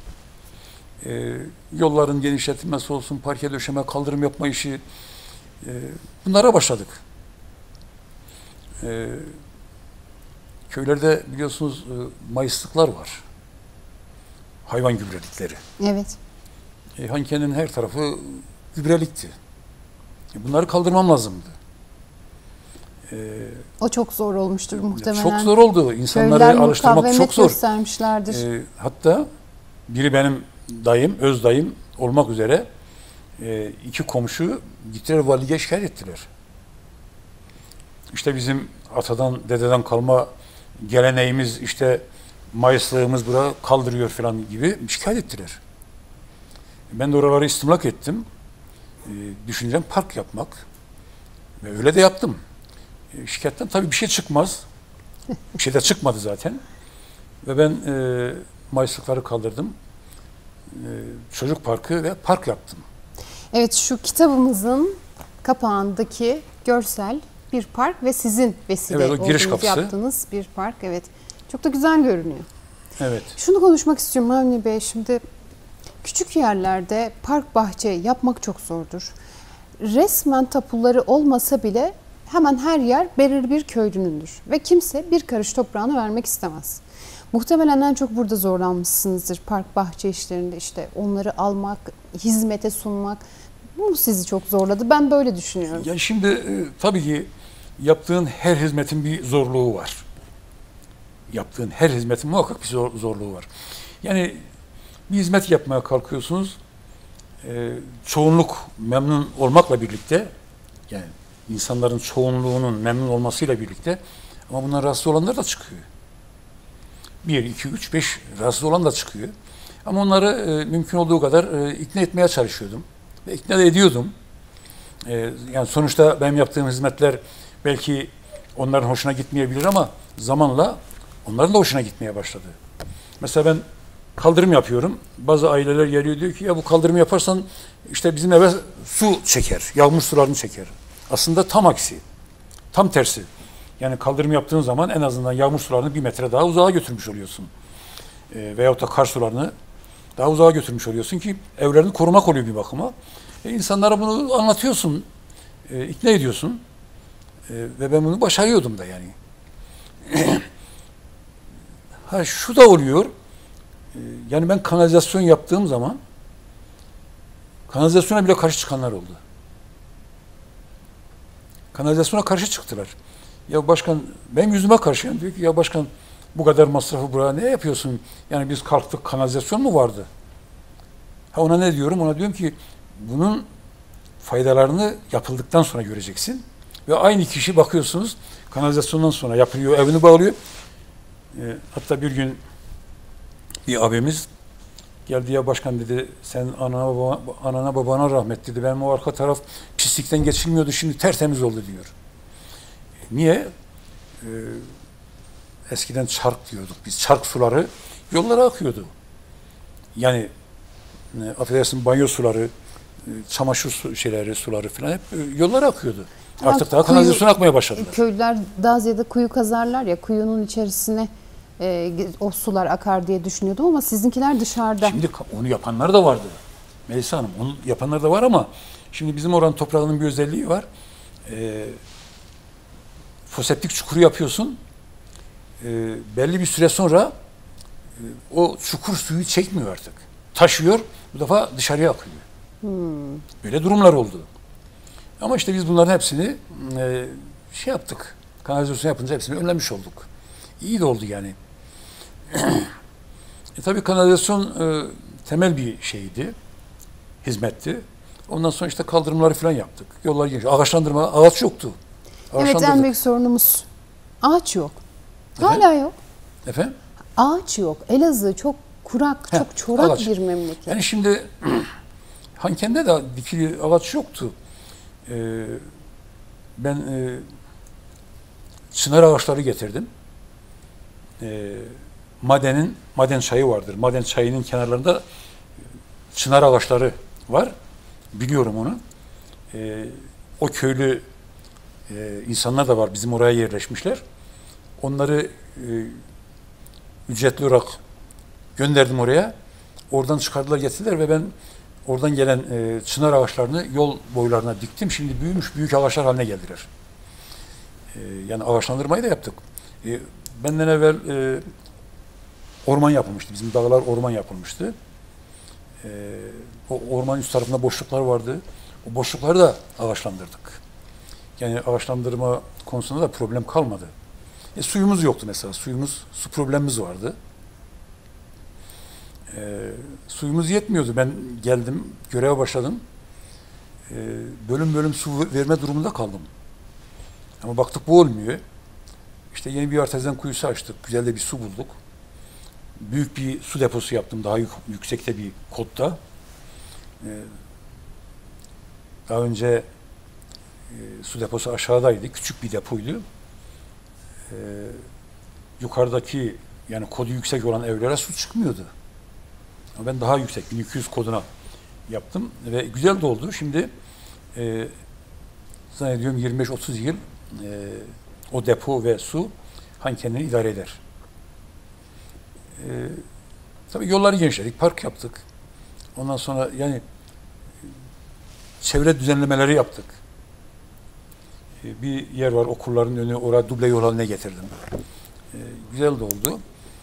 Yolların genişletilmesi olsun, parke döşeme, kaldırım yapma işi, bunlara başladık. Köylerde biliyorsunuz mayıslıklar var. Hayvan gübrelikleri. Evet. Hankendi'nin her tarafı gübrelikti. Bunları kaldırmam lazımdı. O çok zor olmuştur muhtemelen. Çok zor oldu. İnsanları alıştırmak çok zor. Göstermişlerdir. Hatta biri benim dayım, öz dayım olmak üzere 2 komşu gittiler valiye şikayet ettiler. İşte bizim atadan, dededen kalma geleneğimiz, işte mayıslığımız burada kaldırıyor falan gibi şikayet ettiler. Ben de oraları istimlak ettim. Düşüncem park yapmak. Ve öyle de yaptım. Şirketten tabii bir şey çıkmaz. Bir şey de çıkmadı zaten. Ve ben mayıslıkları kaldırdım. Çocuk parkı ve park yaptım. Evet, şu kitabımızın kapağındaki görsel bir park ve sizin vesile Evet, o giriş olduğunuz, kapısı. yaptığınız bir park. Evet, çok da güzel görünüyor. Evet. Şunu konuşmak istiyorum Avni Bey. Şimdi küçük yerlerde park bahçe yapmak çok zordur. Resmen tapuları olmasa bile hemen her yer belirli bir köylünündür. Ve kimse bir karış toprağını vermek istemez. Muhtemelen en çok burada zorlanmışsınızdır park bahçe işlerinde, işte onları almak, hizmete sunmak. Bu mu sizi çok zorladı? Ben böyle düşünüyorum. Yani şimdi tabii ki yaptığın her hizmetin bir zorluğu var. Yaptığın her hizmetin muhakkak bir zorluğu var. Yani bir hizmet yapmaya kalkıyorsunuz. Çoğunluk memnun olmakla birlikte, yani insanların çoğunluğunun memnun olmasıyla birlikte, ama bundan rahatsız olanlar da çıkıyor. 1, 2, 3, 5 rahatsız olan da çıkıyor. Ama onları mümkün olduğu kadar ikna etmeye çalışıyordum. Ve ikna da ediyordum. Yani sonuçta benim yaptığım hizmetler belki onların hoşuna gitmeyebilir ama zamanla onların da hoşuna gitmeye başladı. Mesela ben kaldırım yapıyorum. Bazı aileler geliyor, diyor ki ya bu kaldırımı yaparsan işte bizim eve su çeker, yağmur sularını çeker. Aslında tam aksi, tam tersi. Yani kaldırım yaptığın zaman en azından yağmur sularını 1 metre daha uzağa götürmüş oluyorsun. Veyahut da kar sularını daha uzağa götürmüş oluyorsun ki evlerini korumak oluyor bir bakıma. İnsanlara bunu anlatıyorsun, ikna ediyorsun. Ve ben bunu başarıyordum da yani. Ha şu da oluyor. Yani ben kanalizasyon yaptığım zaman kanalizasyona bile karşı çıkanlar oldu. Kanalizasyona karşı çıktılar. Ya başkan, benim yüzüme karşı yani diyor ki ya başkan bu kadar masrafı buraya ne yapıyorsun? Yani biz kalktık, kanalizasyon mu vardı? Ha ona ne diyorum? Ona diyorum ki bunun faydalarını yapıldıktan sonra göreceksin. Ve aynı kişi bakıyorsunuz kanalizasyondan sonra yapılıyor, evini bağlıyor. Hatta bir gün bir abimiz geldi, ya başkan dedi, sen anana babana rahmet dedi. Benim o arka taraf pislikten geçilmiyordu, şimdi tertemiz oldu diyor. Niye? Eskiden çark diyorduk biz. Çark suları yollara akıyordu. Yani affedersin banyo suları, çamaşır suları falan hep yollara akıyordu. Ama Artık daha kanalizasyon akmaya başladılar. Köylüler daha ziyade kuyu kazarlar ya, kuyunun içerisine o sular akar diye düşünüyordum ama sizinkiler dışarıda. Şimdi onu yapanlar da vardı. Melisa Hanım, onu yapanlar da var ama şimdi bizim oranın toprağının bir özelliği var. Foseptik çukuru yapıyorsun. Belli bir süre sonra o çukur suyu çekmiyor artık. Taşıyor, bu defa dışarıya akıyor. Böyle durumlar oldu. Ama işte biz bunların hepsini şey yaptık. Kanalizasyon yapınca hepsini önlemiş olduk. İyi de oldu yani. Tabii kanalizasyon temel bir şeydi. Hizmetti. Ondan sonra işte kaldırımları falan yaptık. Yollar geniş. Ağaçlandırma, ağaç yoktu. Evet, en büyük sorunumuz ağaç yok. Efendim? Hala yok. Efendim? Ağaç yok. Elazığ çok kurak, çok çorak ağaç. bir memleket. Yani şimdi Hanken'de de dikili ağaç yoktu. Ben çınar ağaçları getirdim. Maden çayı vardır. Maden çayının kenarlarında çınar ağaçları var. Biliyorum onu. O köylü insanlar da var. Bizim oraya yerleşmişler. Onları ücretli olarak gönderdim oraya. Oradan çıkardılar, getirdiler ve ben oradan gelen çınar ağaçlarını yol boylarına diktim. Şimdi büyümüş, büyük ağaçlar haline geldiler. Yani ağaçlandırmayı da yaptık. Benden evvel orman yapılmıştı. Bizim dağlar orman yapılmıştı. O ormanın üst tarafında boşluklar vardı. O boşlukları da ağaçlandırdık. Yani ağaçlandırma konusunda da problem kalmadı. Suyumuz yoktu mesela. Su problemimiz vardı. Suyumuz yetmiyordu. Ben geldim, göreve başladım. Bölüm bölüm su verme durumunda kaldım. Ama baktık bu olmuyor. İşte yeni bir artezyen kuyusu açtık. Güzel de bir su bulduk. Büyük bir su deposu yaptım. Daha yüksekte bir kodda. Daha önce Su deposu aşağıdaydı. Küçük bir depoydu. Yukarıdaki yani kodu yüksek olan evlere su çıkmıyordu. Ama ben daha yüksek 1200 koduna yaptım ve güzel de oldu. Şimdi zannediyorum 25-30 yıl o depo ve su kendini idare eder. Tabii yolları genişledik, park yaptık. Ondan sonra yani çevre düzenlemeleri yaptık. Bir yer var okulların önü, oraya duble yol haline getirdim. Güzel de oldu.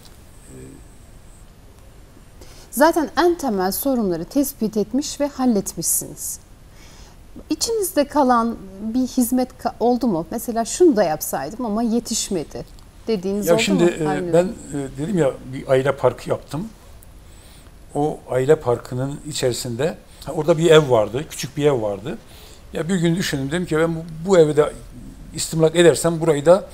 Zaten en temel sorunları tespit etmiş ve halletmişsiniz. İçinizde kalan bir hizmet oldu mu? Mesela şunu da yapsaydım ama yetişmedi dediğiniz oldu şimdi, mu? Ben dedim ya bir aile parkı yaptım. O aile parkının içerisinde orada bir ev vardı, küçük bir ev vardı. Ya bir gün düşündüm, dedim ki ben bu evi de istimlak edersem burayı da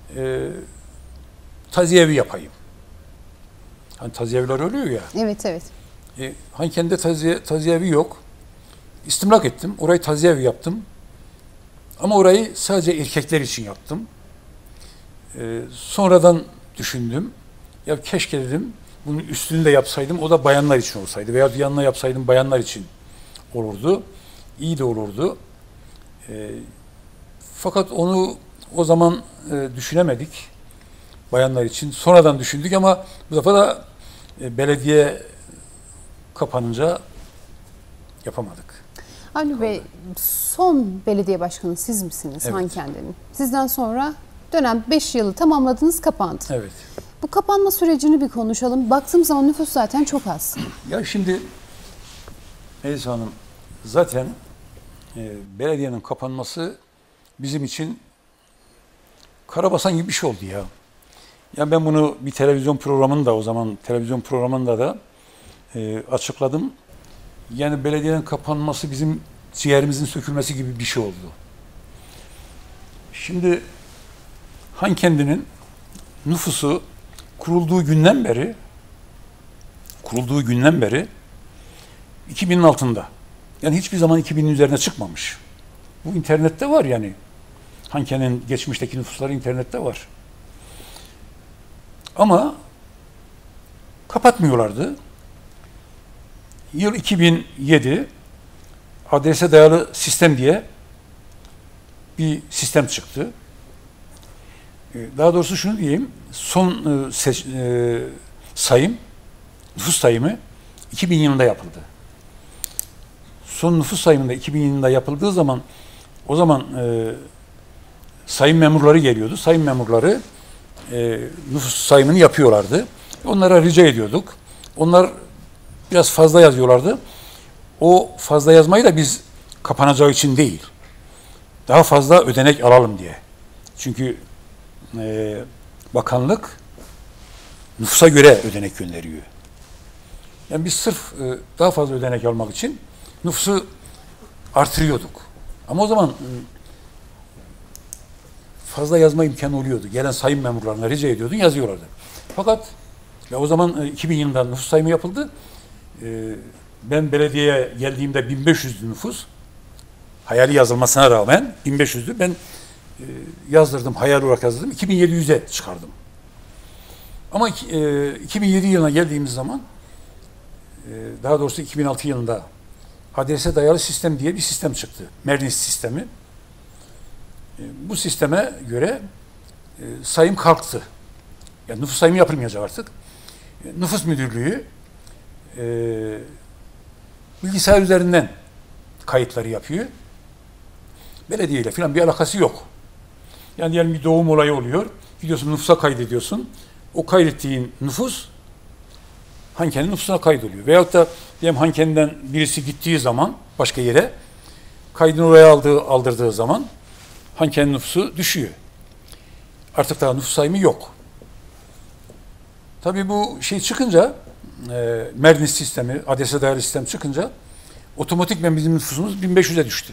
taziye evi yapayım. Hani taziye evler oluyor ya. Evet, evet. Kendi taziye evi yok. İstimlak ettim. Orayı taziye evi yaptım. Ama orayı sadece erkekler için yaptım. Sonradan düşündüm. Ya keşke dedim bunun üstünü de yapsaydım, o da bayanlar için olsaydı. Veya yanına yapsaydım bayanlar için olurdu. İyi de olurdu. Fakat onu o zaman düşünemedik. Bayanlar için. Sonradan düşündük ama bu defa da belediye kapanınca yapamadık. Avni Bey, son belediye başkanı siz misiniz? Evet. Hankendi'nin. Sizden sonra dönem 5 yılı tamamladınız, kapandı. Evet. Bu kapanma sürecini bir konuşalım. Baktığım zaman nüfus zaten çok az. Ya şimdi Melisa Hanım, zaten belediyenin kapanması bizim için karabasan gibi bir şey oldu ya. Ya ben bunu bir televizyon programında, o zaman televizyon programında da açıkladım. Yani belediyenin kapanması bizim ciğerimizin sökülmesi gibi bir şey oldu. Şimdi Hankendi'nin nüfusu kurulduğu günden beri 2000'in altında. Yani hiçbir zaman 2000'in üzerine çıkmamış. Bu internette var yani. Hankendi'nin geçmişteki nüfusları internette var. Ama kapatmıyorlardı. Yıl 2007 adrese dayalı sistem diye bir sistem çıktı. Daha doğrusu şunu diyeyim, son nüfus sayımı 2000 yılında yapıldı. Son nüfus sayımında 2000 yılında yapıldığı zaman, o zaman sayım memurları geliyordu. Sayım memurları nüfus sayımını yapıyorlardı. Onlara rica ediyorduk. Onlar biraz fazla yazıyorlardı. O fazla yazmayı da biz kapanacağı için değil, daha fazla ödenek alalım diye. Çünkü bakanlık nüfusa göre ödenek gönderiyor. Yani biz sırf daha fazla ödenek almak için nüfusu artırıyorduk. Ama o zaman fazla yazma imkanı oluyordu. Gelen sayım memurlarına rica ediyordun, yazıyorlardı. Fakat o zaman 2000 yılında nüfus sayımı yapıldı. Ben belediyeye geldiğimde 1500'dü nüfus. Hayali yazılmasına rağmen 1500'dü. Ben yazdırdım, hayal olarak yazdırdım. 2700'e çıkardım. Ama 2007 yılına geldiğimiz zaman, daha doğrusu 2006 yılında adrese dayalı sistem diye bir sistem çıktı. Mernis sistemi. Bu sisteme göre sayım kalktı. Yani nüfus sayımı yapılmayacak artık. Nüfus müdürlüğü bilgisayar üzerinden kayıtları yapıyor. Belediyeyle falan bir alakası yok. Yani diyelim bir doğum olayı oluyor. Gidiyorsun nüfusa kaydediyorsun. O kaydettiğin nüfus Hankendi'nin nüfusuna kaydoluyor. Veyahut da diyelim Hankendi'den birisi gittiği zaman başka yere kaydını oraya aldırdığı zaman Hankendi nüfusu düşüyor. Artık daha nüfus sayımı yok. Tabii bu şey çıkınca, Mernis sistemi, adrese dayalı sistem çıkınca otomatikmen bizim nüfusumuz 1500'e düştü.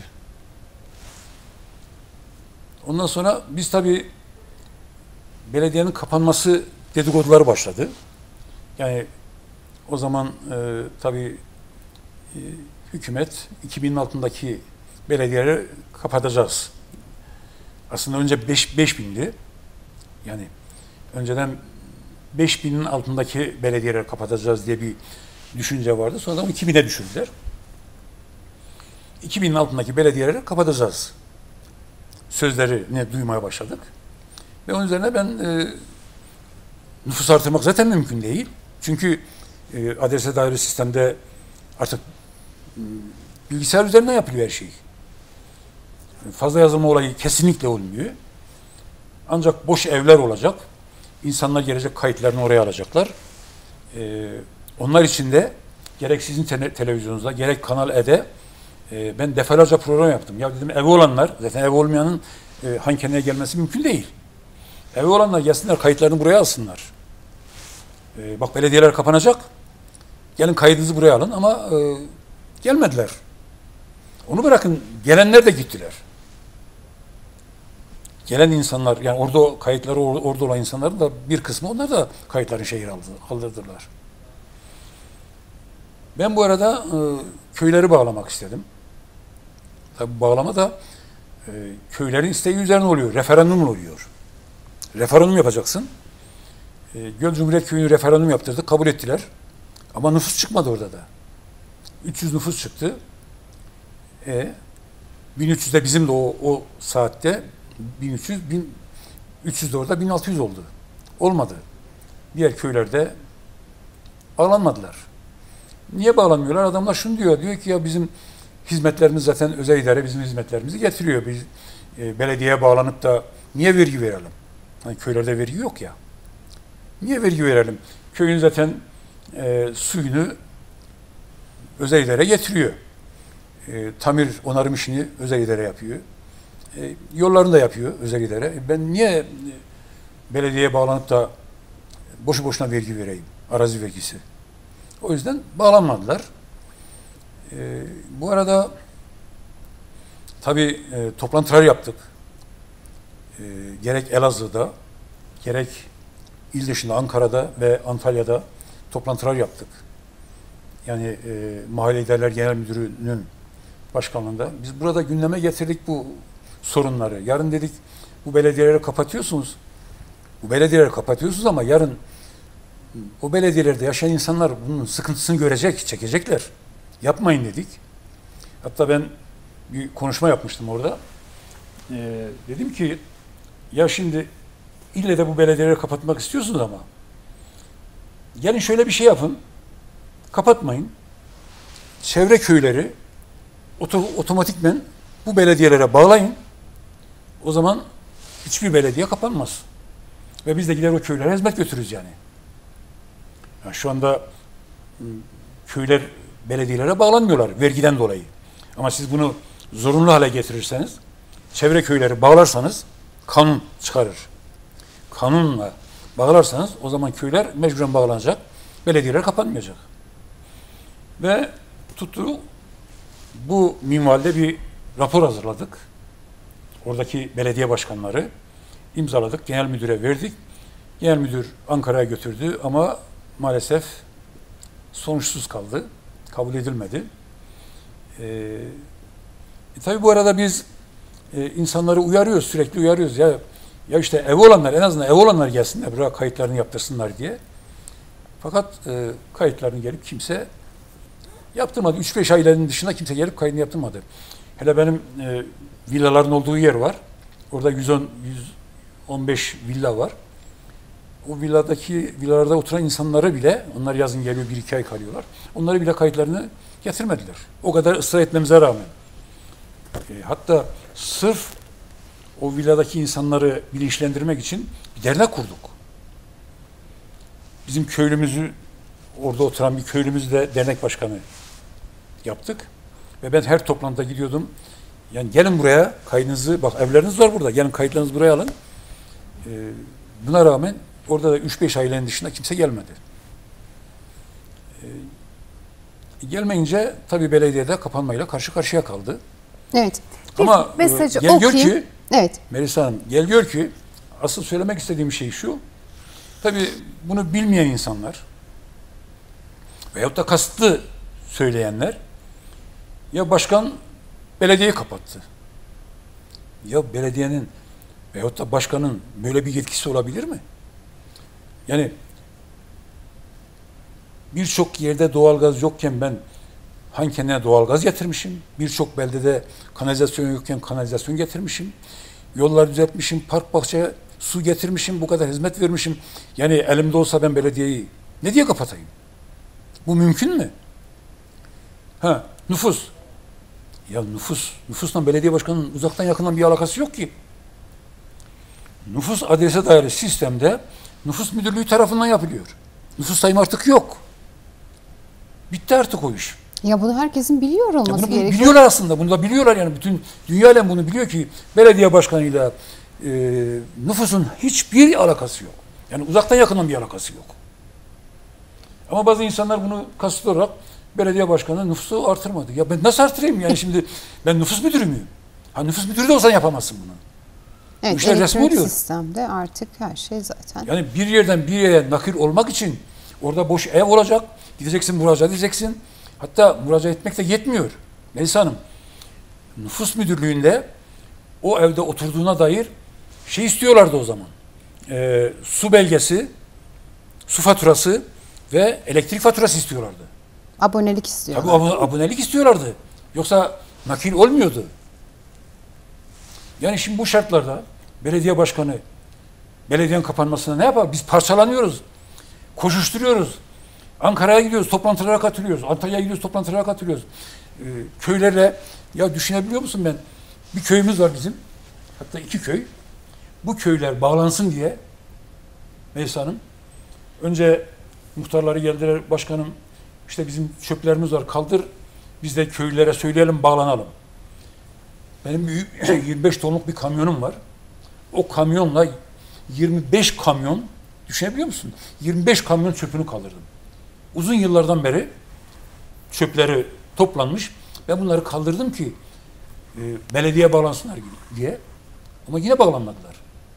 Ondan sonra biz tabii belediyenin kapanması dedikoduları başladı. Yani o zaman tabii hükümet 2000'in altındaki belediyeleri kapatacağız. Aslında önce 5.000'di. Yani önceden 5.000'in altındaki belediyeleri kapatacağız diye bir düşünce vardı. Sonra 2.000'e düşürdüler. 2.000'in altındaki belediyeleri kapatacağız sözlerini duymaya başladık. Ve onun üzerine ben nüfus artırmak zaten mümkün değil. Çünkü adrese dayalı sistemde artık bilgisayar üzerinden yapılıyor her şey. Fazla yazılma olayı kesinlikle olmuyor. Ancak boş evler olacak. İnsanlar gelecek, kayıtlarını oraya alacaklar. Onlar için de gerek sizin televizyonunuzda, gerek Kanal E'de ben defalarca program yaptım. Ya dedim, evi olanlar, zaten evi olmayanın Hanken'e gelmesi mümkün değil. Evi olanlar gelsinler, kayıtlarını buraya alsınlar. Bak, belediyeler kapanacak. Gelin kaydınızı buraya alın, ama gelmediler. Onu bırakın, gelenler de gittiler. Gelen insanlar, yani orada kayıtları orada olan insanların da bir kısmı, onlar da kayıtlarını şehir aldırdılar. Ben bu arada köyleri bağlamak istedim. Tabii bağlama da köylerin isteği üzerine oluyor. Referandum oluyor. Referandum yapacaksın. Göl Cumhuriyet Köyü'nü referandum yaptırdık. Kabul ettiler. Ama nüfus çıkmadı orada da. 300 nüfus çıktı. 1300 de bizim de o saatte 1300, 1300 de orada 1600 oldu. Olmadı. Diğer köylerde bağlanmadılar. Niye bağlanmıyorlar? Adamlar şunu diyor ki ya bizim hizmetlerimiz zaten özel idare bizim hizmetlerimizi getiriyor. Biz belediyeye bağlanıp da niye vergi verelim? Hani köylerde vergi yok ya. Niye vergi verelim? Köyün zaten suyunu özel idare getiriyor. Tamir, onarım işini özel idare yapıyor. Yollarını da yapıyor özel idare. Ben niye belediyeye bağlanıp da boşu boşuna vergi vereyim? Arazi vergisi. O yüzden bağlanmadılar. Bu arada tabii toplantılar yaptık. Gerek Elazığ'da, gerek il dışında Ankara'da ve Antalya'da toplantılar yaptık. Yani Mahalle İdareler Genel Müdürü'nün başkanlığında. Biz burada gündeme getirdik bu sorunları. Yarın dedik, bu belediyeleri kapatıyorsunuz. Bu belediyeleri kapatıyorsunuz ama yarın o belediyelerde yaşayan insanlar bunun sıkıntısını görecek, çekecekler. Yapmayın dedik. Hatta ben bir konuşma yapmıştım orada. Dedim ki, ya şimdi ille de bu belediyeleri kapatmak istiyorsunuz ama gelin şöyle bir şey yapın. Kapatmayın. Çevre köyleri otomatikmen bu belediyelere bağlayın. O zaman hiçbir belediye kapanmaz. Ve biz de gider o köylere hizmet götürürüz yani. Yani şu anda köyler belediyelere bağlanmıyorlar vergiden dolayı. Ama siz bunu zorunlu hale getirirseniz, çevre köyleri bağlarsanız kanun çıkarır. Kanunla bağlarsanız o zaman köyler mecburen bağlanacak, belediyeler kapanmayacak. Ve tuttu, bu minvalde bir rapor hazırladık. Oradaki belediye başkanları imzaladık, genel müdüre verdik. Genel müdür Ankara'ya götürdü ama maalesef sonuçsuz kaldı. Kabul edilmedi. Tabii bu arada biz insanları uyarıyoruz, sürekli uyarıyoruz. Ya işte ev olanlar, en azından ev olanlar gelsinler, buraya kayıtlarını yaptırsınlar diye. Fakat kayıtlarını gelip kimse yaptırmadı. 3-5 ailenin dışında kimse gelip kaydını yaptırmadı. Hele benim villaların olduğu yer var. Orada 115 villa var. O villalarda oturan insanları bile, onlar yazın geliyor 1-2 ay kalıyorlar. Onları bile kayıtlarını getirmediler. O kadar ısrar etmemize rağmen. Hatta sırf o villadaki insanları bilinçlendirmek için bir dernek kurduk. Bizim köylümüzü, orada oturan bir köylümüzü de dernek başkanı yaptık. Ve ben her toplantıda gidiyordum. Yani gelin buraya kaydınızı, bak evleriniz var burada, gelin kayıtlarınızı buraya alın. Buna rağmen orada da 3-5 ailenin dışında kimse gelmedi. Gelmeyince tabii belediyede kapanmayla karşı karşıya kaldı. Evet. Ama mesajı gel gör okuyayım. ki, evet. Melisa Hanım, gel gör ki asıl söylemek istediğim şey şu. Tabii bunu bilmeyen insanlar veyahut da kasıtlı söyleyenler, ya başkan belediyeyi kapattı. Ya belediyenin veyahut da başkanın böyle bir yetkisi olabilir mi? Yani birçok yerde doğalgaz yokken ben Hanken'e doğalgaz getirmişim. Birçok beldede kanalizasyon yokken kanalizasyon getirmişim. Yollar düzeltmişim, park bahçe su getirmişim, bu kadar hizmet vermişim. Yani elimde olsa ben belediyeyi ne diye kapatayım? Bu mümkün mü? Ha, nüfus. Ya nüfusla belediye başkanının uzaktan yakından bir alakası yok ki. Nüfus adrese dayalı sistemde nüfus müdürlüğü tarafından yapılıyor. Nüfus sayımı artık yok. Bitti artık o iş. Ya bunu herkesin biliyor olması bunu gerekiyor. biliyorlar aslında. Bunu da biliyorlar yani. Bütün dünya bunu biliyor ki belediye başkanıyla nüfusun hiçbir alakası yok. Yani uzaktan yakından bir alakası yok. Ama bazı insanlar bunu kasıtlı olarak belediye başkanı nüfusu artırmadı. Ya ben nasıl artırayım yani şimdi ben nüfus müdürü müyüm? Ha nüfus müdürü de olsan yapamazsın bunu. Evet, İşte resmi elektronik oluyor. sistemde artık her şey zaten. Yani bir yerden bir yere nakil olmak için orada boş ev olacak. Gideceksin müracaat edeceksin. Hatta müracaat etmek de yetmiyor. Melisa Hanım, nüfus müdürlüğünde o evde oturduğuna dair şey istiyorlardı o zaman. Su belgesi, su faturası ve elektrik faturası istiyorlardı. Abonelik istiyorlar. Tabii abonelik istiyorlardı. Yoksa nakil olmuyordu. Yani şimdi bu şartlarda belediye başkanı belediyenin kapanmasına ne yapar? Biz parçalanıyoruz. Koşuşturuyoruz. Ankara'ya gidiyoruz, toplantılara katılıyoruz. Antalya'ya gidiyoruz, toplantılara katılıyoruz. Köylerle, ya düşünebiliyor musun ben? Bir köyümüz var bizim. Hatta 2 köy. Bu köyler bağlansın diye Melisa Hanım, önce muhtarları geldiler, başkanım işte bizim çöplerimiz var, kaldır, biz de köylülere söyleyelim, bağlanalım. Benim büyük 25 tonluk bir kamyonum var. O kamyonla 25 kamyon, düşünebiliyor musun? 25 kamyon çöpünü kaldırdım. Uzun yıllardan beri çöpleri toplanmış. Ben bunları kaldırdım ki belediye bağlansınlar diye. Ama yine bağlanmadılar.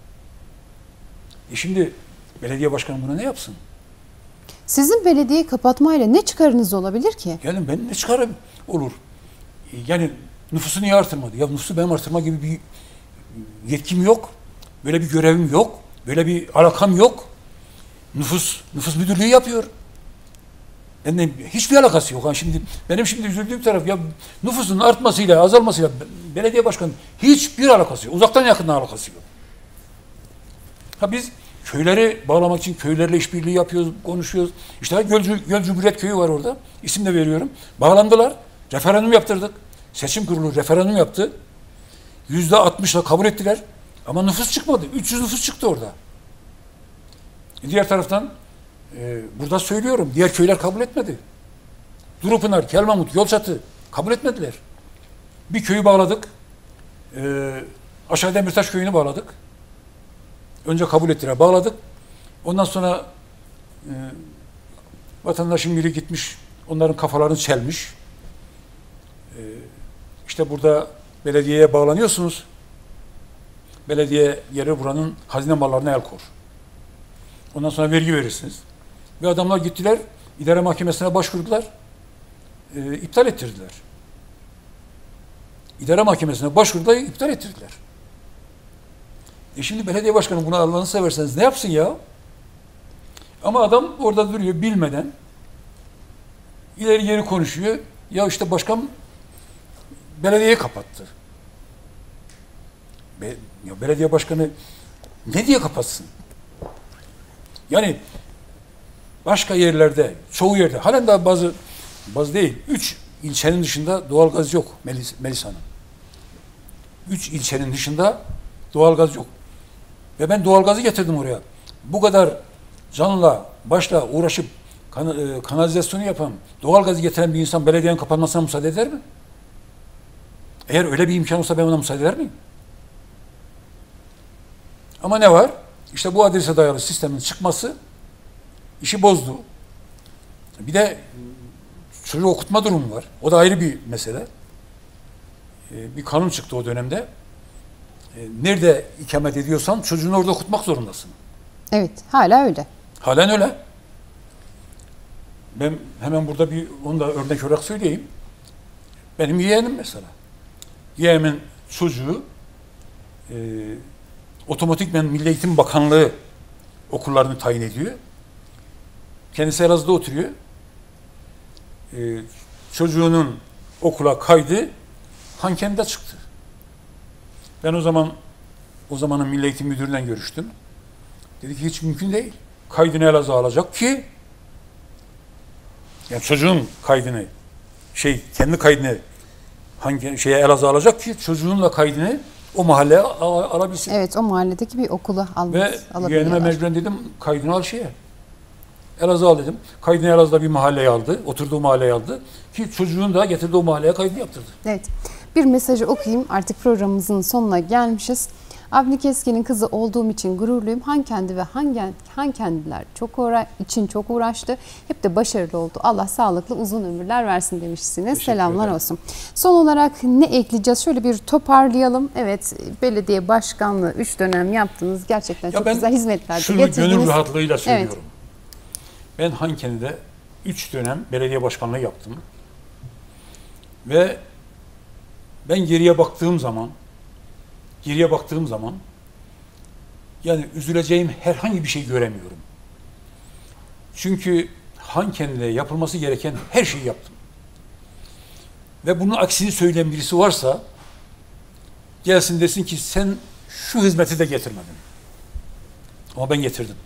Şimdi belediye başkanı buna ne yapsın? Sizin belediyeyi kapatmayla ne çıkarınız olabilir ki? Yani ben ne çıkarım olur? Yani nüfusu niye artırmadı? Ya nüfusu benim artırma gibi bir yetkim yok. Böyle bir görevim yok. Böyle bir alakam yok. Nüfus müdürlüğü yapıyor. Yani hiçbir alakası yok. Yani şimdi benim şimdi üzüldüğüm taraf ya nüfusun artmasıyla azalmasıyla belediye başkanı hiçbir alakası yok. Uzaktan yakından alakası yok. Ha biz köyleri bağlamak için köylerle işbirliği yapıyoruz, konuşuyoruz. İşte Göl Cumhuriyet Köyü var orada. İsim de veriyorum. Bağlandılar. Referandum yaptırdık. Seçim kurulu referandum yaptı. %60'la kabul ettiler. Ama nüfus çıkmadı. 300 nüfus çıktı orada. Diğer taraftan burada söylüyorum. Diğer köyler kabul etmedi. Durupınar, Kelmamut, Yolçatı kabul etmediler. Bir köyü bağladık. Aşağı Demirtaş köyünü bağladık. Önce kabul ettiler, bağladık. Ondan sonra vatandaşın biri gitmiş, onların kafalarını çelmiş. İşte burada belediyeye bağlanıyorsunuz. Belediye yeri buranın hazine mallarına el kor. Ondan sonra vergi verirsiniz. Ve adamlar gittiler, idare mahkemesine başvurdular, iptal ettirdiler. İdare mahkemesine başvurdular, iptal ettirdiler. Şimdi belediye başkanı buna Allah'ını severseniz ne yapsın ya? Ama adam orada duruyor bilmeden, ileri geri konuşuyor. Ya işte başkan belediyeyi kapattı. Ya belediye başkanı ne diye kapatsın? Yani başka yerlerde, çoğu yerde, halen daha bazı değil, 3 ilçenin dışında doğalgaz yok Melisa Hanım. 3 ilçenin dışında doğalgaz yok. Ve ben doğalgazı getirdim oraya. Bu kadar canla, başla uğraşıp kanalizasyonu yapan, doğalgazı getiren bir insan belediyenin kapanmasına müsaade eder mi? Eğer öyle bir imkan olsa ben ona müsaade eder miyim? Ama ne var? İşte bu adrese dayalı sistemin çıkması işi bozdu. Bir de çocuğu okutma durumu var. O da ayrı bir mesele. Bir kanun çıktı o dönemde. Nerede ikamet ediyorsan çocuğunu orada okutmak zorundasın. Evet, hala öyle. Halen öyle. Ben hemen burada onu da örnek olarak söyleyeyim. Benim yeğenim mesela. yeğenimin çocuğu otomatikmen Milli Eğitim Bakanlığı okullarını tayin ediyor. Kendisi Elazığ'da oturuyor. Çocuğunun okula kaydı Hanken'de çıktı. Ben o zamanın Milli Eğitim Müdürü'yle görüştüm. Dedi ki hiç mümkün değil. Kaydını Elazığ'a alacak ki yani çocuğun kaydını kendi kaydını Elazığ'a alacak ki çocuğunla kaydını o mahalleye alabilsin. Evet, o mahalledeki bir okula Ve yeğenime mecburen dedim kaydını al Elazığ'a al dedim. Kaydını Elazığ'da bir mahalleye aldı. Oturduğu mahalleye aldı. Ki çocuğun da getirdiği o mahalleye kaydını yaptırdı. Evet. Bir mesajı okuyayım. Artık programımızın sonuna gelmişiz. Avni Keskin'in kızı olduğum için gururluyum. Hankendi ve Hankendiler çok uğraştı. Hep de başarılı oldu. Allah sağlıklı uzun ömürler versin demişsiniz. Selamlar olsun. Son olarak ne ekleyeceğiz? Şöyle bir toparlayalım. Evet, belediye başkanlığı 3 dönem yaptınız. Gerçekten çok güzel hizmetler getirdiniz. Şunu gönül rahatlığıyla söylüyorum. Evet. Ben Hankendi'de 3 dönem belediye başkanlığı yaptım. Ve ben geriye baktığım zaman yani üzüleceğim herhangi bir şey göremiyorum. Çünkü Hankendi'de yapılması gereken her şeyi yaptım. Ve bunun aksini söyleyen birisi varsa gelsin desin ki sen şu hizmeti de getirmedin. Ama ben getirdim.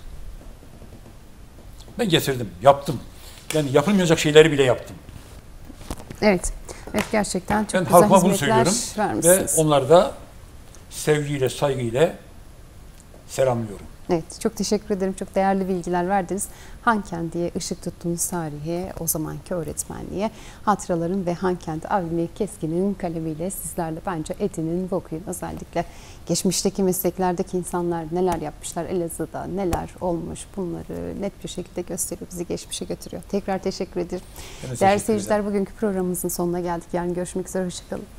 Yaptım. Yani yapılmayacak şeyleri bile yaptım. Evet. Evet, gerçekten çok ben güzel halkıma bunu hizmetler söylüyorum vermişsiniz. ve onları da sevgiyle, saygıyla selamlıyorum. Evet, çok teşekkür ederim. Çok değerli bilgiler verdiniz. Hankendi'ye ışık tuttuğunuz tarihe, o zamanki öğretmenliğe, hatıraların ve Hankendi Avni Keskin'in kalemiyle sizlerle bence edinin, okuyun. Özellikle geçmişteki mesleklerdeki insanlar neler yapmışlar, Elazığ'da neler olmuş, bunları net bir şekilde gösteriyor, bizi geçmişe götürüyor. Tekrar teşekkür ederim. Değerli seyirciler, bugünkü programımızın sonuna geldik. Yarın görüşmek üzere, hoşçakalın.